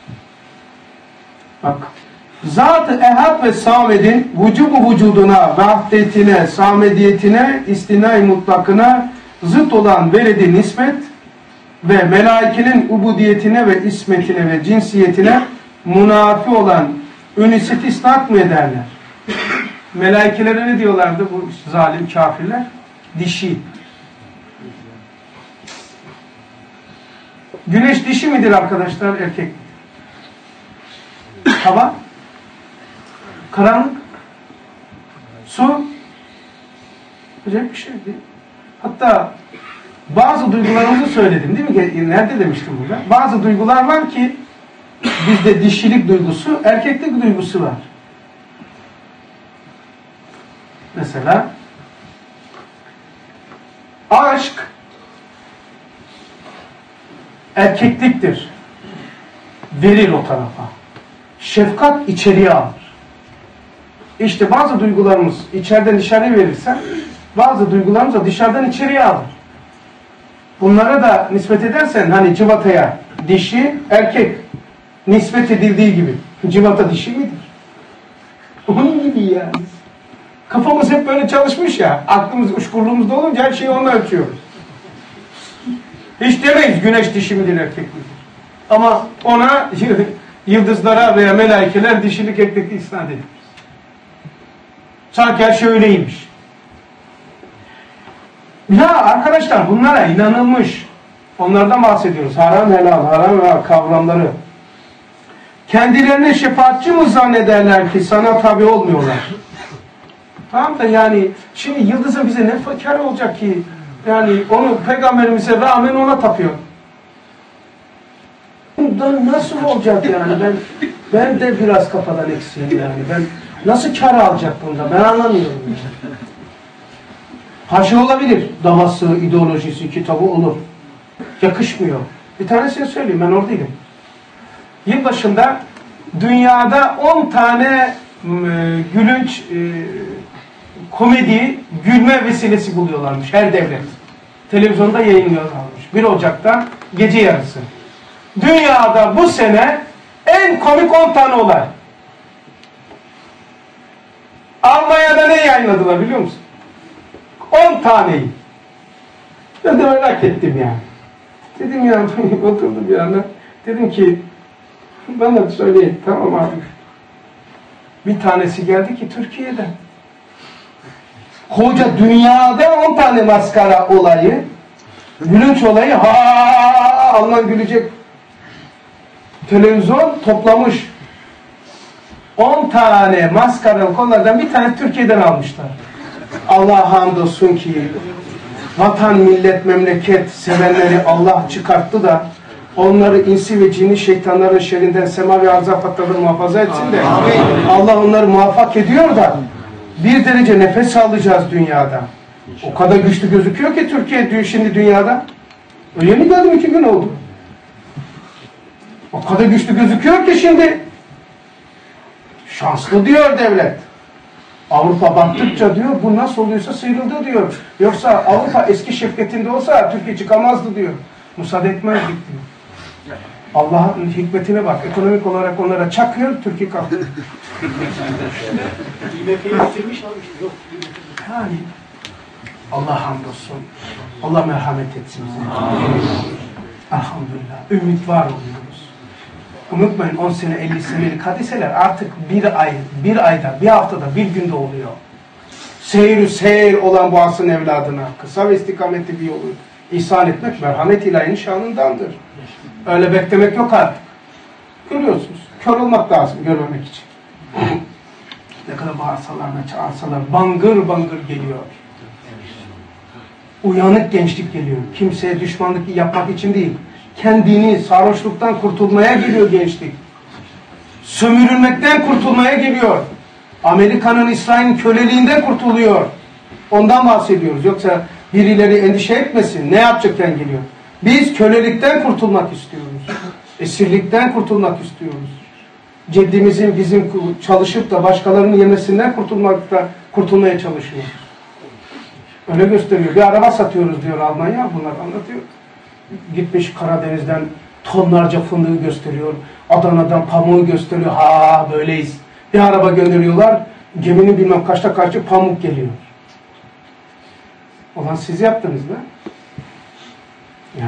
Bak. Zat-ı ehad ve samedin vücubu vücuduna, vahdetine, samediyetine, istina-i mutlakına zıt olan veledi nispet ve melaikenin ubudiyetine ve ismetine ve cinsiyetine munafi olan üniset isnat mı ederler? Melaikelere ne diyorlardı bu zalim kafirler? Dişi. Güneş dişi midir arkadaşlar, erkek midir? Hava? Karanlık? Su? Acayip bir şey değil. Hatta bazı duygularımızı söyledim değil mi? Nerede demiştim burada? Bazı duygular var ki bizde dişilik duygusu, erkeklik duygusu var. Mesela aşk erkekliktir. Verir o tarafa. Şefkat içeriye alır. İşte bazı duygularımız içeriden dışarıya verirse bazı duygularımız da dışarıdan içeriye alır. Bunlara da nispet edersen hani civataya dişi erkek nispet edildiği gibi civata dişi midir? Onun gibi yani. Kafamız hep böyle çalışmış ya, aklımız uçkurluğumuzda olunca her şeyi onunla ölçüyoruz. Hiç demeyiz güneş dişi midir erkek midir? Ama ona yıldızlara veya melaikeler dişilik erkeklik isnat edilir. Sanki her şey öyleymiş. Ya arkadaşlar bunlara inanılmış. Onlardan bahsediyoruz. Haram helal, haram helal kavramları. Kendilerine şefaatçi mi zannederler ki sana tabi olmuyorlar? Tamam da yani şimdi yıldızın bize ne fakir olacak ki? Yani onu peygamberimize rağmen ona tapıyor. Bundan nasıl olacak yani? Ben ben de biraz kafadan eksiğim yani. Ben nasıl kar alacak bunda? Ben anlamıyorum. Yani. Haşa olabilir. Davası, ideolojisi, kitabı olur. Yakışmıyor. Bir tanesini söyleyeyim. Ben oradaydım. Yılbaşında dünyada on tane e, gülünç e, komedi, gülme vesilesi buluyorlarmış her devlet. Televizyonda yayınlıyorlarmış. bir Ocak'ta gece yarısı. Dünyada bu sene en komik on tane olay. Almanya'da ne yayınladılar biliyor musun? on taneyi. Ben de merak ettim yani. Dedim ya, oturdum bir anda. Dedim ki, bana söyleyin, tamam abi. Bir tanesi geldi ki Türkiye'den. Koca dünyada on tane maskara olayı, gülünç olayı, ha Alman gülecek. Televizyon toplamış. on tane maskaralı konulardan bir tane Türkiye'den almışlar. Allah'a hamdolsun ki vatan, millet, memleket sevenleri Allah çıkarttı da onları insi ve cini şeytanların şerrinden sema ve arz afatlardan muhafaza etsin de Amin. Allah onları muvaffak ediyor da bir derece nefes alacağız dünyada. O kadar güçlü gözüküyor ki Türkiye şimdi dünyada. Öyle mi gördüm, iki gün oldu. O kadar güçlü gözüküyor ki şimdi şanslı diyor devlet. Avrupa baktıkça diyor bu nasıl oluyorsa sıyrıldı diyor. Yoksa Avrupa eski şefkatinde olsa Türkiye çıkamazdı diyor. Müsaade etmezdik diyor. Allah'ın hikmetine bak. Ekonomik olarak onlara çakıyor, Türkiye kalkıyor. İ M F'yi bitirmiş abi. Yok. Yani Allah hamdolsun. Allah merhamet etsin. Elhamdülillah. Ümit var oluyoruz. Unutmayın on sene elli senelik hadiseler artık bir ay, bir ayda, bir haftada, bir günde oluyor. Seyir seyir olan bu asrın evladına kısa ve istikametli bir yolu ihsan etmek merhamet ilahinin şanındandır. Öyle beklemek yok artık. Görüyorsunuz. Kör olmak lazım görmemek için. Ne kadar bağırsalar da çağırsalar bangır bangır geliyor. Uyanık gençlik geliyor. Kimseye düşmanlık yapmak için değil. Kendini sarhoşluktan kurtulmaya geliyor gençlik. Sömürülmekten kurtulmaya geliyor. Amerika'nın, İsrail'in köleliğinden kurtuluyor. Ondan bahsediyoruz. Yoksa birileri endişe etmesin. Ne yapacakken geliyor? Biz kölelikten kurtulmak istiyoruz. Esirlikten kurtulmak istiyoruz. Ceddimizin bizim çalışıp da başkalarının yemesinden kurtulmakta kurtulmaya çalışıyoruz. Öyle gösteriyor. Bir araba satıyoruz diyor Almanya. Bunlar anlatıyor. Gitmiş Karadeniz'den tonlarca fındığı gösteriyor. Adana'dan pamuğu gösteriyor. Ha böyleyiz. Bir araba gönderiyorlar. Geminin bilmem kaçta kaçta pamuk geliyor. Olan siz yaptınız mı? Ya.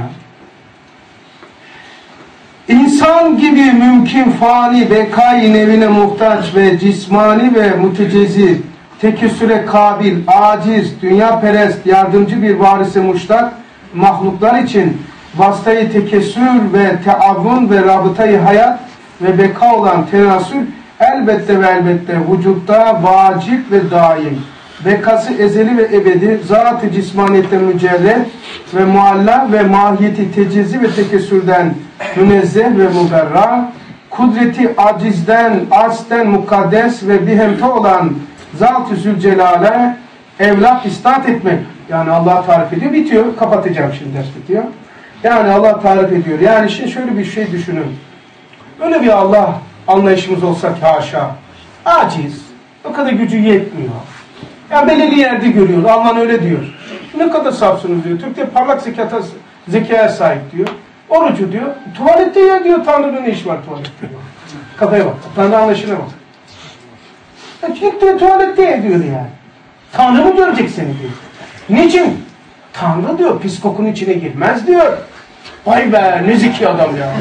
İnsan gibi mümkün fani bekayı nevine muhtaç ve cismani ve mütecezir, tekessüre kabil, aciz, dünyaperest, yardımcı bir varise muştak mahluklar için vasıtayı tekessür ve teavvun ve rabıtayı hayat ve beka olan tenasül elbette ve elbette vücutta vacip ve daim. Bekası ezeli ve ebedi, zat-ı cismaniyette mücerred ve mualla ve mahiyeti tecizzi ve tekessürden münezzeh ve muberra, kudreti acizden, aslen mukaddes ve bihemte olan Zat-ı Zülcelal'e evlat istat etmek. Yani Allah tarif ediyor, bitiyor. Kapatacağım şimdi, ders bitiyor. Yani Allah tarif ediyor. Yani şimdi şöyle bir şey düşünün. Öyle bir Allah anlayışımız olsa ki haşa, aciz, o kadar gücü yetmiyor. Yani belirli yerde görüyor. Alman öyle diyor. Ne kadar safsınız diyor. Türkiye parlak zekata, zekaya sahip diyor. Orucu diyor. Tuvalette ya diyor. Tanrı'nın ne işi var tuvalette diyor. Kafaya bak. Tanrı anlayışına bak. Git diyor tuvalette diyor yani. Tanrı mı görecek seni diyor. Niçin? Tanrı diyor pis kokun içine girmez diyor. Vay be ne zeki adam ya.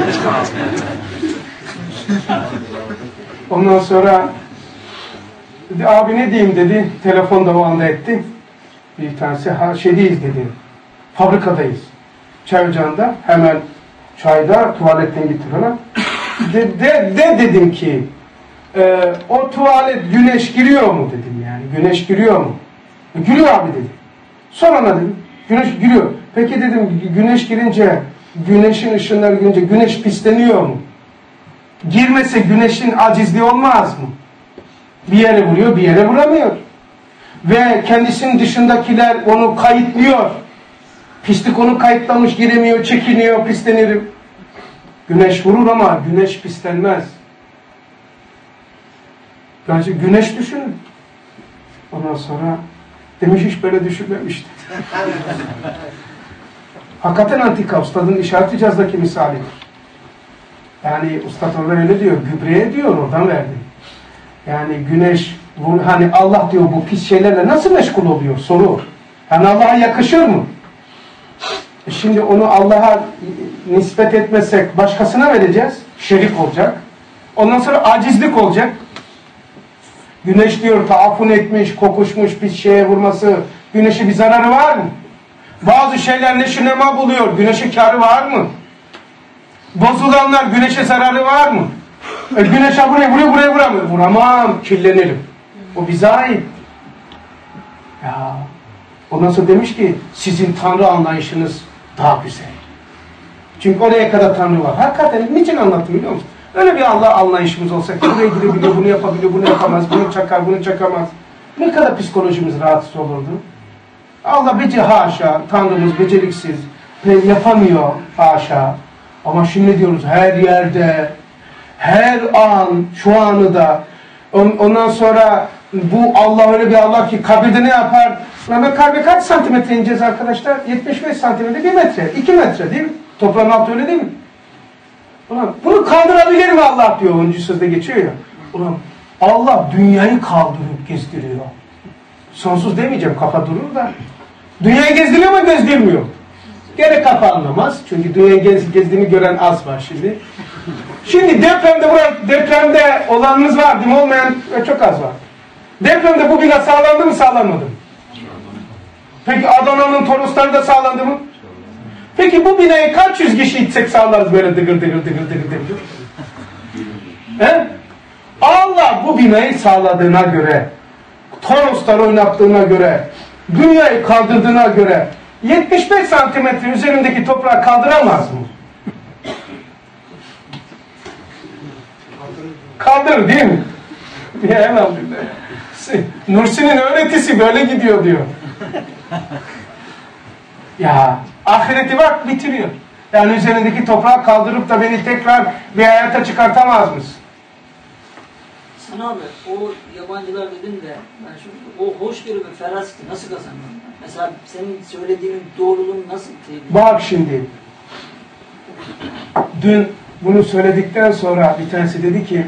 Ondan sonra dedi, abi ne diyeyim dedi. Telefonda o anda etti. Bir tanesi ha şeydeyiz dedi. Fabrikadayız. Çay ocağında hemen çayda tuvaletten getiriyorlar. De, de, de dedim ki e, o tuvalet güneş giriyor mu dedim yani. Güneş giriyor mu? E, giriyor abi dedi. Sonra ne dedim? Güneş giriyor. Peki dedim güneş girince güneşin ışınları girince güneş pisleniyor mu? Girmese güneşin acizliği olmaz mı? Bir yere vuruyor, bir yere vuramıyor. Ve kendisinin dışındakiler onu kayıtlıyor. Pislik onu kayıtlamış, giremiyor, çekiniyor, pislenirim. Güneş vurur ama güneş pislenmez. Yani güneş düşünün. Ondan sonra demiş hiç böyle düşünmemişti. Hakikaten antika, ustadın işaret icazdaki misalidir. Yani ustad orada öyle diyor, gübreye diyor, oradan verdi. Yani güneş, bu, hani Allah diyor bu pis şeylerle nasıl meşgul oluyor? Soru. Yani Allah'a yakışır mı? E şimdi onu Allah'a nispet etmezsek başkasına vereceğiz. Şerik olacak. Ondan sonra acizlik olacak. Güneş diyor taaffun etmiş, kokuşmuş bir şeye vurması. Güneşe bir zararı var mı? Bazı şeyler neşe nema buluyor. Güneşe kârı var mı? Bozulanlar güneşe zararı var mı? E güneşe buraya buraya buraya vuramıyor. Vuramam, kirlenirim. O bize ait. Ya. Ondan sonra demiş ki sizin Tanrı anlayışınız daha güzel. Çünkü oraya kadar Tanrı var. Hakikaten niçin anlattım biliyor musun? Öyle bir Allah anlayışımız olsa ki buraya gidebiliyor, bunu yapabiliyor, bunu yapamaz, bunu çakar, bunu çakamaz. Ne kadar psikolojimiz rahatsız olurdu. Allah bece haşa, Tanrımız beceriksiz, yapamıyor haşa. Ama şimdi diyoruz her yerde, her an, şu anı da. Ondan sonra bu Allah öyle bir Allah ki kabirde ne yapar? Ve kabre kaç santimetre ineceğiz arkadaşlar? yetmiş beş santimetre, bir metre, iki metre değil mi? Toprağın altı öyle değil mi? Ulan, bunu kaldırabilir mi Allah diyor, onuncu sözde geçiyor ya. Ulan, Allah dünyayı kaldırıp gezdiriyor. Sonsuz demeyeceğim, kafa durur da. Dünyayı gezdiriyor mu, gezdirmiyor? Gene kafa anlamaz. Çünkü dünyayı gez, gezdiğini gören az var şimdi. Şimdi depremde, buraya, depremde olanınız var değil mi? Olmayan çok az var. Depremde bu bina sağlandı mı, sağlanmadı mı? Peki Adana'nın Torosları da sağlandı mı? Peki bu binayı kaç yüz kişi itsek sağlarız böyle dıgır dıgır dıgır dıgır dıgır? He? Allah bu binayı sağladığına göre, Toroslar oynattığına göre, dünyayı kaldırdığına göre yetmiş beş santimetre üzerindeki toprağı kaldıramaz mı? Kaldırır değil mi? Ya elhamdülillah. Nursi'nin öğretisi böyle gidiyor diyor. Ya ahireti bak bitiriyor. Yani üzerindeki toprağı kaldırıp da beni tekrar bir hayata çıkartamaz mısın? Sana abi o yabancılar dedim de ben şu o hoşgörü ve feraseti nasıl kazanıyorum? Mesela senin söylediğinin doğruluğunu nasıl teyit? Bak şimdi. Dün bunu söyledikten sonra bir tanesi dedi ki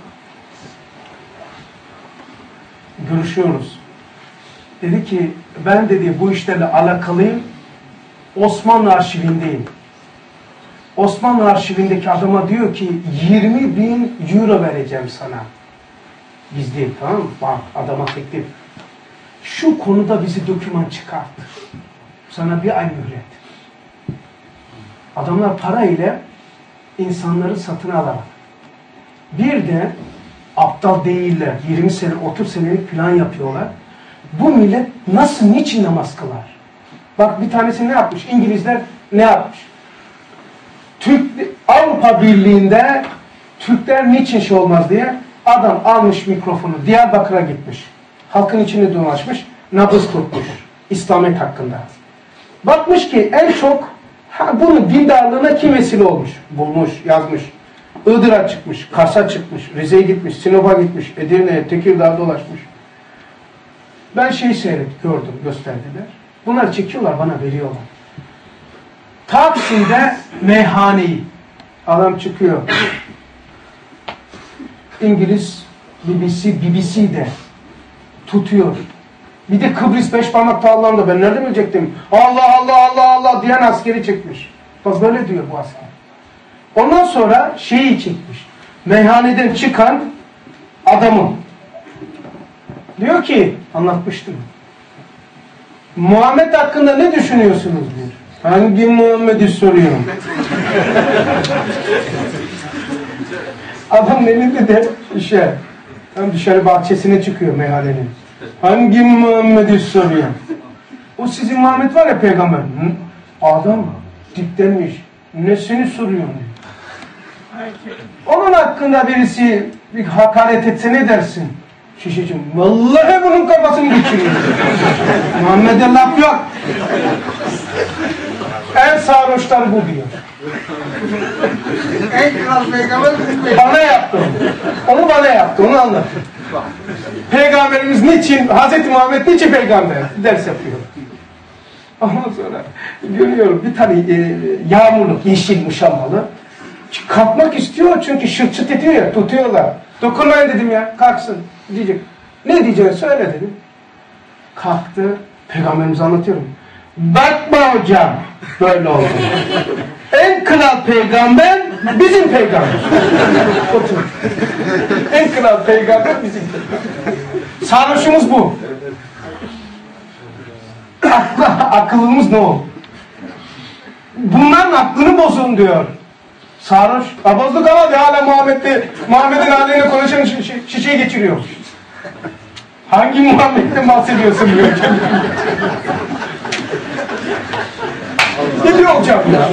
görüşüyoruz. Dedi ki ben dedi bu işlerle alakalıyım. Osmanlı arşivindeyim. Osmanlı arşivindeki adama diyor ki yirmi bin euro vereceğim sana. Biz değil, tamam mı? Bak adama teklif. Şu konuda bizi doküman çıkart. Sana bir ay mühlet. Adamlar para ile insanları satın alarak. Bir de aptal değiller. yirmi sene, otuz senelik plan yapıyorlar. Bu millet nasıl, niçin namaz kılar? Bak bir tanesi ne yapmış? İngilizler ne yapmış? Türk, Avrupa Birliği'nde Türkler niçin şey olmaz diye adam almış mikrofonu Diyarbakır'a gitmiş. Halkın içinde dolaşmış. Nabız tutmuş. İslamiyet hakkında. Bakmış ki en çok ha, bunun dindarlığına kim vesile olmuş? Bulmuş, yazmış. Iğdır'a çıkmış, Kars'a çıkmış, Rize'ye gitmiş, Sinop'a gitmiş, Edirne'ye, Tekirdağ'a dolaşmış. Ben şeyi seyret, gördüm, gösterdiler. Bunlar çekiyorlar, bana veriyorlar. Taksim'de meyhaneyi. Adam çıkıyor. İngiliz B B C, B B C'de tutuyor. Bir de Kıbrıs beş parmak tağlarında ben nerede bilecektim? Allah Allah Allah Allah diyen askeri çekmiş. Bak böyle diyor bu asker. Ondan sonra şeyi çekmiş. Meyhaneden çıkan adamı. Diyor ki, anlatmıştım. Muhammed hakkında ne düşünüyorsunuz diyor. Hangi Muhammed'i soruyorum. Adam elinde de şey, tam dışarı bahçesine çıkıyor meyhanenin. Hangi Muhammed'i soruyor. O sizin Muhammed var ya peygamber. Hı? Adam diklenmiş. Nesini soruyor? Onun hakkında birisi bir hakaret etse ne dersin? Şişeciğim, vallahi bunun kafasını geçiriyor. Muhammed'e laf yok. En sarhoşlar bu diyor. En kral peygamber Bana yaptı. Onu bana yaptı, onu anlat. Peygamberimiz niçin, Hazreti Muhammed niçin peygamber? Ders yapıyor. Ondan sonra görüyorum bir tane e, yağmurluk, yeşil muşammalı. Kalkmak istiyor çünkü şırt şırt ediyor ya, tutuyorlar. Dokunmayın dedim ya, kalksın diyecek. Ne diyeceğini söyle dedim. Kalktı, peygamberimize anlatıyorum. Bakma hocam, böyle oldu. En kral peygamber bizim peygamber. Otur. En kral peygamber bizim peygamber. Sarhoşumuz bu. Akıllımız ne oldu? Bunların aklını bozun diyor. Sarhoş. Bozduk ama bir hala Muhammed'de, Muhammed'in aleyhine konuşan şi şişeyi geçiriyor. Hangi Muhammed'den bahsediyorsun diyor. Ne diyor hocam ya?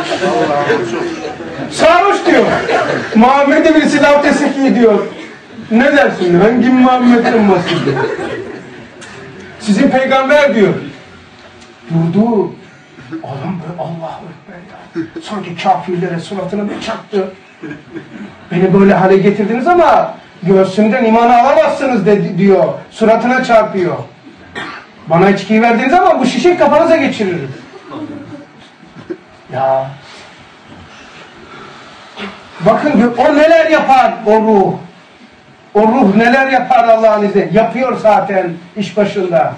Sarhoş diyor. Muhammed'e birisi laf desek diyor. Ne dersin? Hangi Muhammed'den bahsediyor? Sizin peygamber diyor. Durdu. Adam böyle Allahu Ekber ya. Sanki kafirlere suratını bir çaktı. Beni böyle hale getirdiniz ama göğsümden imanı alamazsınız dedi, diyor. Suratına çarpıyor. Bana içkiyi verdiniz ama bu şişeyi kafanıza geçiririm. Ya. Bakın o neler yapar o ruh. O ruh neler yapar Allah'ın izniyle. Yapıyor zaten iş başında.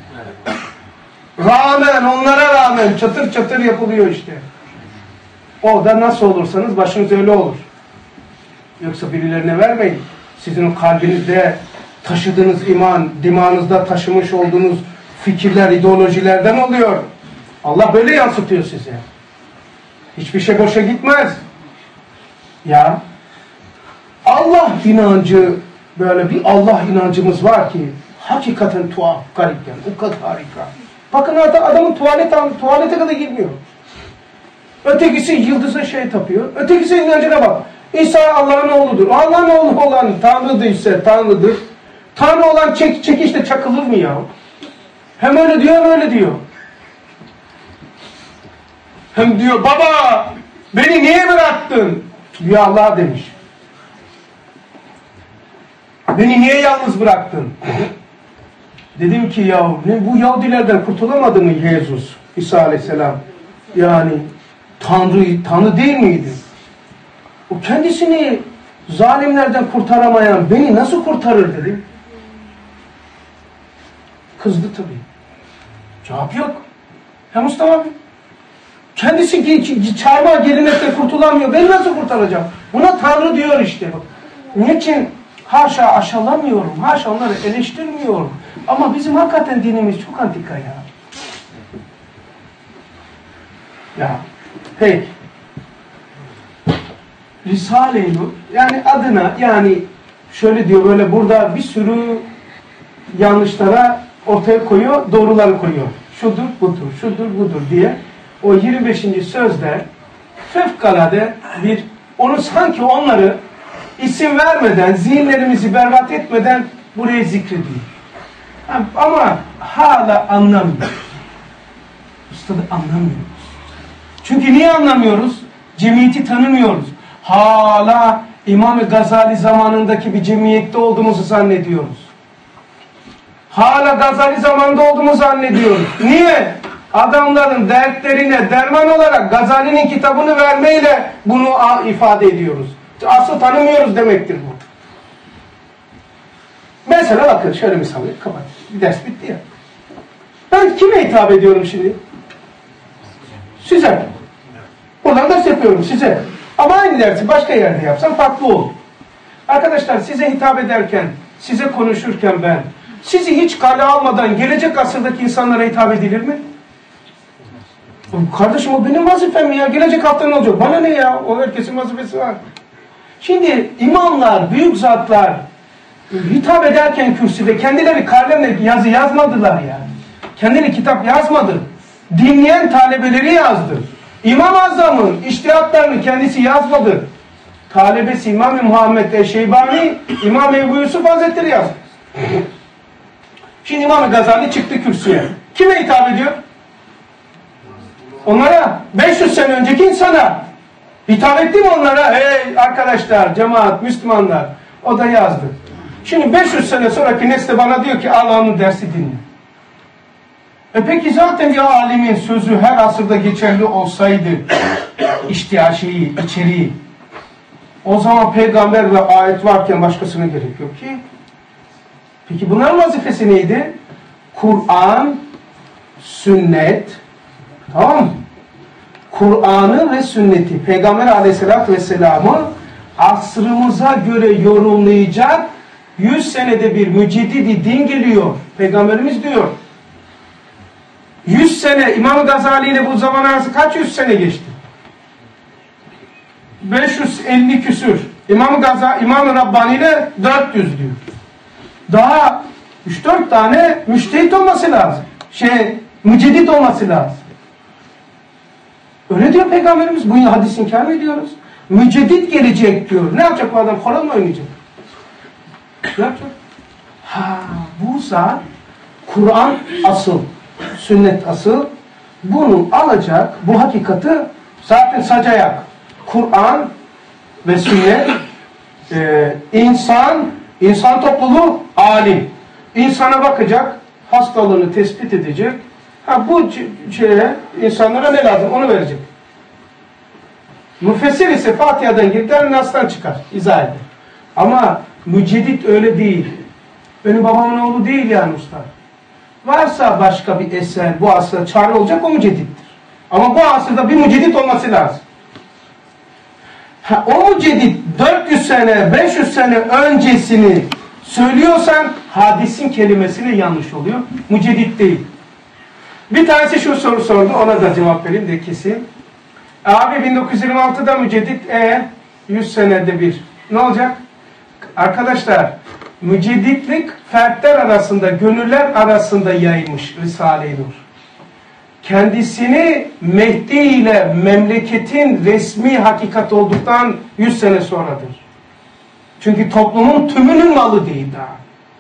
Rağmen, onlara rağmen çatır çatır yapılıyor işte. O da nasıl olursanız başınız öyle olur. Yoksa birilerine vermeyin. Sizin kalbinizde taşıdığınız iman, dimağınızda taşımış olduğunuz fikirler, ideolojilerden oluyor. Allah böyle yansıtıyor size. Hiçbir şey boşa gitmez. Ya. Allah Allah inancı, böyle bir Allah inancımız var ki hakikaten tuhaf, garip yani. O kadar harika. Bakın adamın tuvalet, tuvalete kadar girmiyor. Ötekisi yıldıza şey tapıyor. Ötekisi inancına bak. İsa Allah'ın oğludur. Allah'ın oğlu olan Tanrı'dır ise Tanrı'dır. Tanrı olan çek, çekişle çakılır mı ya? Hem öyle diyor hem öyle diyor. Hem diyor baba beni niye bıraktın? Ya Allah demiş. Beni niye yalnız bıraktın? Dedim ki ya ne, bu Yahudilerden kurtulamadı mı Jesus? İsa Aleyhisselam. Yani Tanrı, Tanrı değil miydi? O kendisini zalimlerden kurtaramayan beni nasıl kurtarır dedim. Kızdı tabii. Cevap yok. Ya Mustafa abi. Kendisi çarmıha gelinmekten kurtulamıyor. Beni nasıl kurtaracağım? Buna Tanrı diyor işte. Bak. Niçin? Haşa aşağılamıyorum. Haşa onları eleştirmiyorum. Ama bizim hakikaten dinimiz çok antika ya. Ya. Peki. Risale-i Nur, yani adına, yani şöyle diyor, böyle burada bir sürü yanlışlara ortaya koyuyor, doğruları koyuyor. Şudur, budur, şudur, budur diye. O yirmi beşinci sözde fevkalade bir, onu sanki onları isim vermeden, zihinlerimizi berbat etmeden buraya zikrediyor. Ama hala anlamıyor. Üstadı anlamıyoruz. Çünkü niye anlamıyoruz? Cemiyeti tanımıyoruz. Hala İmam-ı Gazali zamanındaki bir cemiyette olduğumuzu zannediyoruz. Hala Gazali zamanında olduğumuzu zannediyoruz. Niye? Adamların dertlerine derman olarak Gazali'nin kitabını vermeyle bunu ifade ediyoruz. Asıl tanımıyoruz demektir bu. Mesela bakın şöyle misal vereyim, kapat. Bir ders bitti ya. Ben kime hitap ediyorum şimdi? Size. Buradan ders yapıyorum size. Ama aynı dersi başka yerde yapsam farklı olur. Arkadaşlar size hitap ederken, size konuşurken ben, sizi hiç kale almadan gelecek asırdaki insanlara hitap edilir mi? Kardeşim o benim vazifem ya. Gelecek hafta ne olacak? Bana ne ya? O herkesin vazifesi var. Şimdi imamlar, büyük zatlar hitap ederken kürsüde kendileri kalemle yazı yazmadılar yani. Kendileri kitap yazmadı. Dinleyen talebeleri yazdı. İmam-ı Azam'ın içtihatlarını kendisi yazmadı. Talebesi İmam-ı Muhammed Eşşeybani, İmam Ebu Yusuf Hazretleri yazdı. Şimdi İmam-ı Gazali çıktı kürsüye. Kime hitap ediyor? Onlara, beş yüz sene önceki insana. Hitap etti mi onlara? Hey arkadaşlar, cemaat, Müslümanlar. O da yazdı. Şimdi beş yüz sene sonraki nesle bana diyor ki Allah'ın dersi dinle. E peki zaten bir alimin sözü her asırda geçerli olsaydı, iştiha şeyi, içeriği, o zaman peygamber ve ayet varken başkasına gerek yok ki. Peki bunların vazifesi neydi? Kur'an, sünnet, tamam mı? Kur'an'ı ve sünneti, Peygamber Aleyhisselatü Vesselam'ı asrımıza göre yorumlayacak yüz senede bir müceddidi din geliyor. Peygamberimiz diyor. Yüz sene İmam Gazali ile bu zaman arası kaç yüz sene geçti? beş yüz elli küsür. İmam Gazali, İmam Rabbani ile dört yüz diyor. Daha üç dört tane müştehit olması lazım. Şey, müceddit olması lazım. Öyle diyor Peygamberimiz. Bu hadis inkar mı ediyoruz? Müceddit gelecek diyor. Ne yapacak bu adam? Koran mı oynayacak? Ne yapacak? Ha, bu zat Kur'an asıl, sünnet asıl. Bunu alacak, bu hakikati zaten sacayacak. Kur'an ve sünnet, e, insan, insan topluluğu alim. İnsana bakacak, hastalığını tespit edecek. Ha, bu şeye, insanlara ne lazım onu verecek. Müfessir ise Fatiha'dan gider, Nas'tan çıkar, izah eder. Ama müceddit öyle değil. Benim babamın oğlu değil yani usta. Varsa başka bir eser bu asırda çare olacak, o müceddittir. Ama bu asırda bir müceddit olması lazım. Ha, o müceddit dört yüz sene, beş yüz sene öncesini söylüyorsan hadisin kelimesine yanlış oluyor. Müceddit değil. Bir tanesi şu soru sordu, ona da cevap vereyim de kesin. Abi bin dokuz yüz yirmi altıda müceddit, e yüz senede bir. Ne olacak? Arkadaşlar, mücedditlik fertler arasında, gönüller arasında yayılmış Risale-i Nur. Kendisini Mehdi ile memleketin resmi hakikat olduktan yüz sene sonradır. Çünkü toplumun tümünün malı değil daha.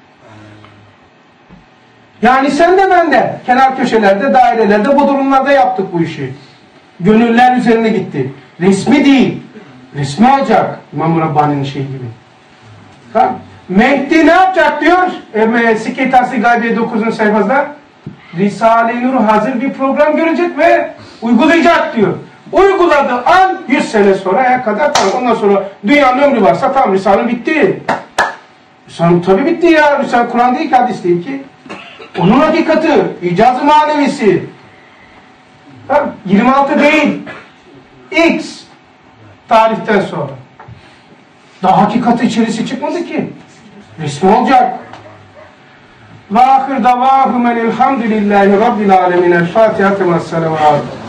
Yani sen de ben de kenar köşelerde, dairelerde bu durumlarda yaptık bu işi. Gönüller üzerine gitti. Resmi değil. Resmi olacak. İmam Rabbani'nin şeyi gibi. Tamam. Mehdi ne yapacak diyor? E, Siketasi Gaybiye dokuzuncu sayfasında. Risale-i Nur hazır bir program görecek ve uygulayacak diyor. Uyguladığı an yüz sene sonraya kadar tamam. Ondan sonra dünyanın ömrü varsa tamam Risale bitti. Risale tabi bitti ya. Risale Kur'an değil ki, hadis değil ki. Onun hakikati, icaz-ı manevisi. Tamam. yirmi altı değil. X tarihten sonra. Daha hakikati içerisi çıkmadı ki. Resmi olacak. Ve ahir davahum elhamdülillahi rabbil alemin. El Fatiha ve selavat.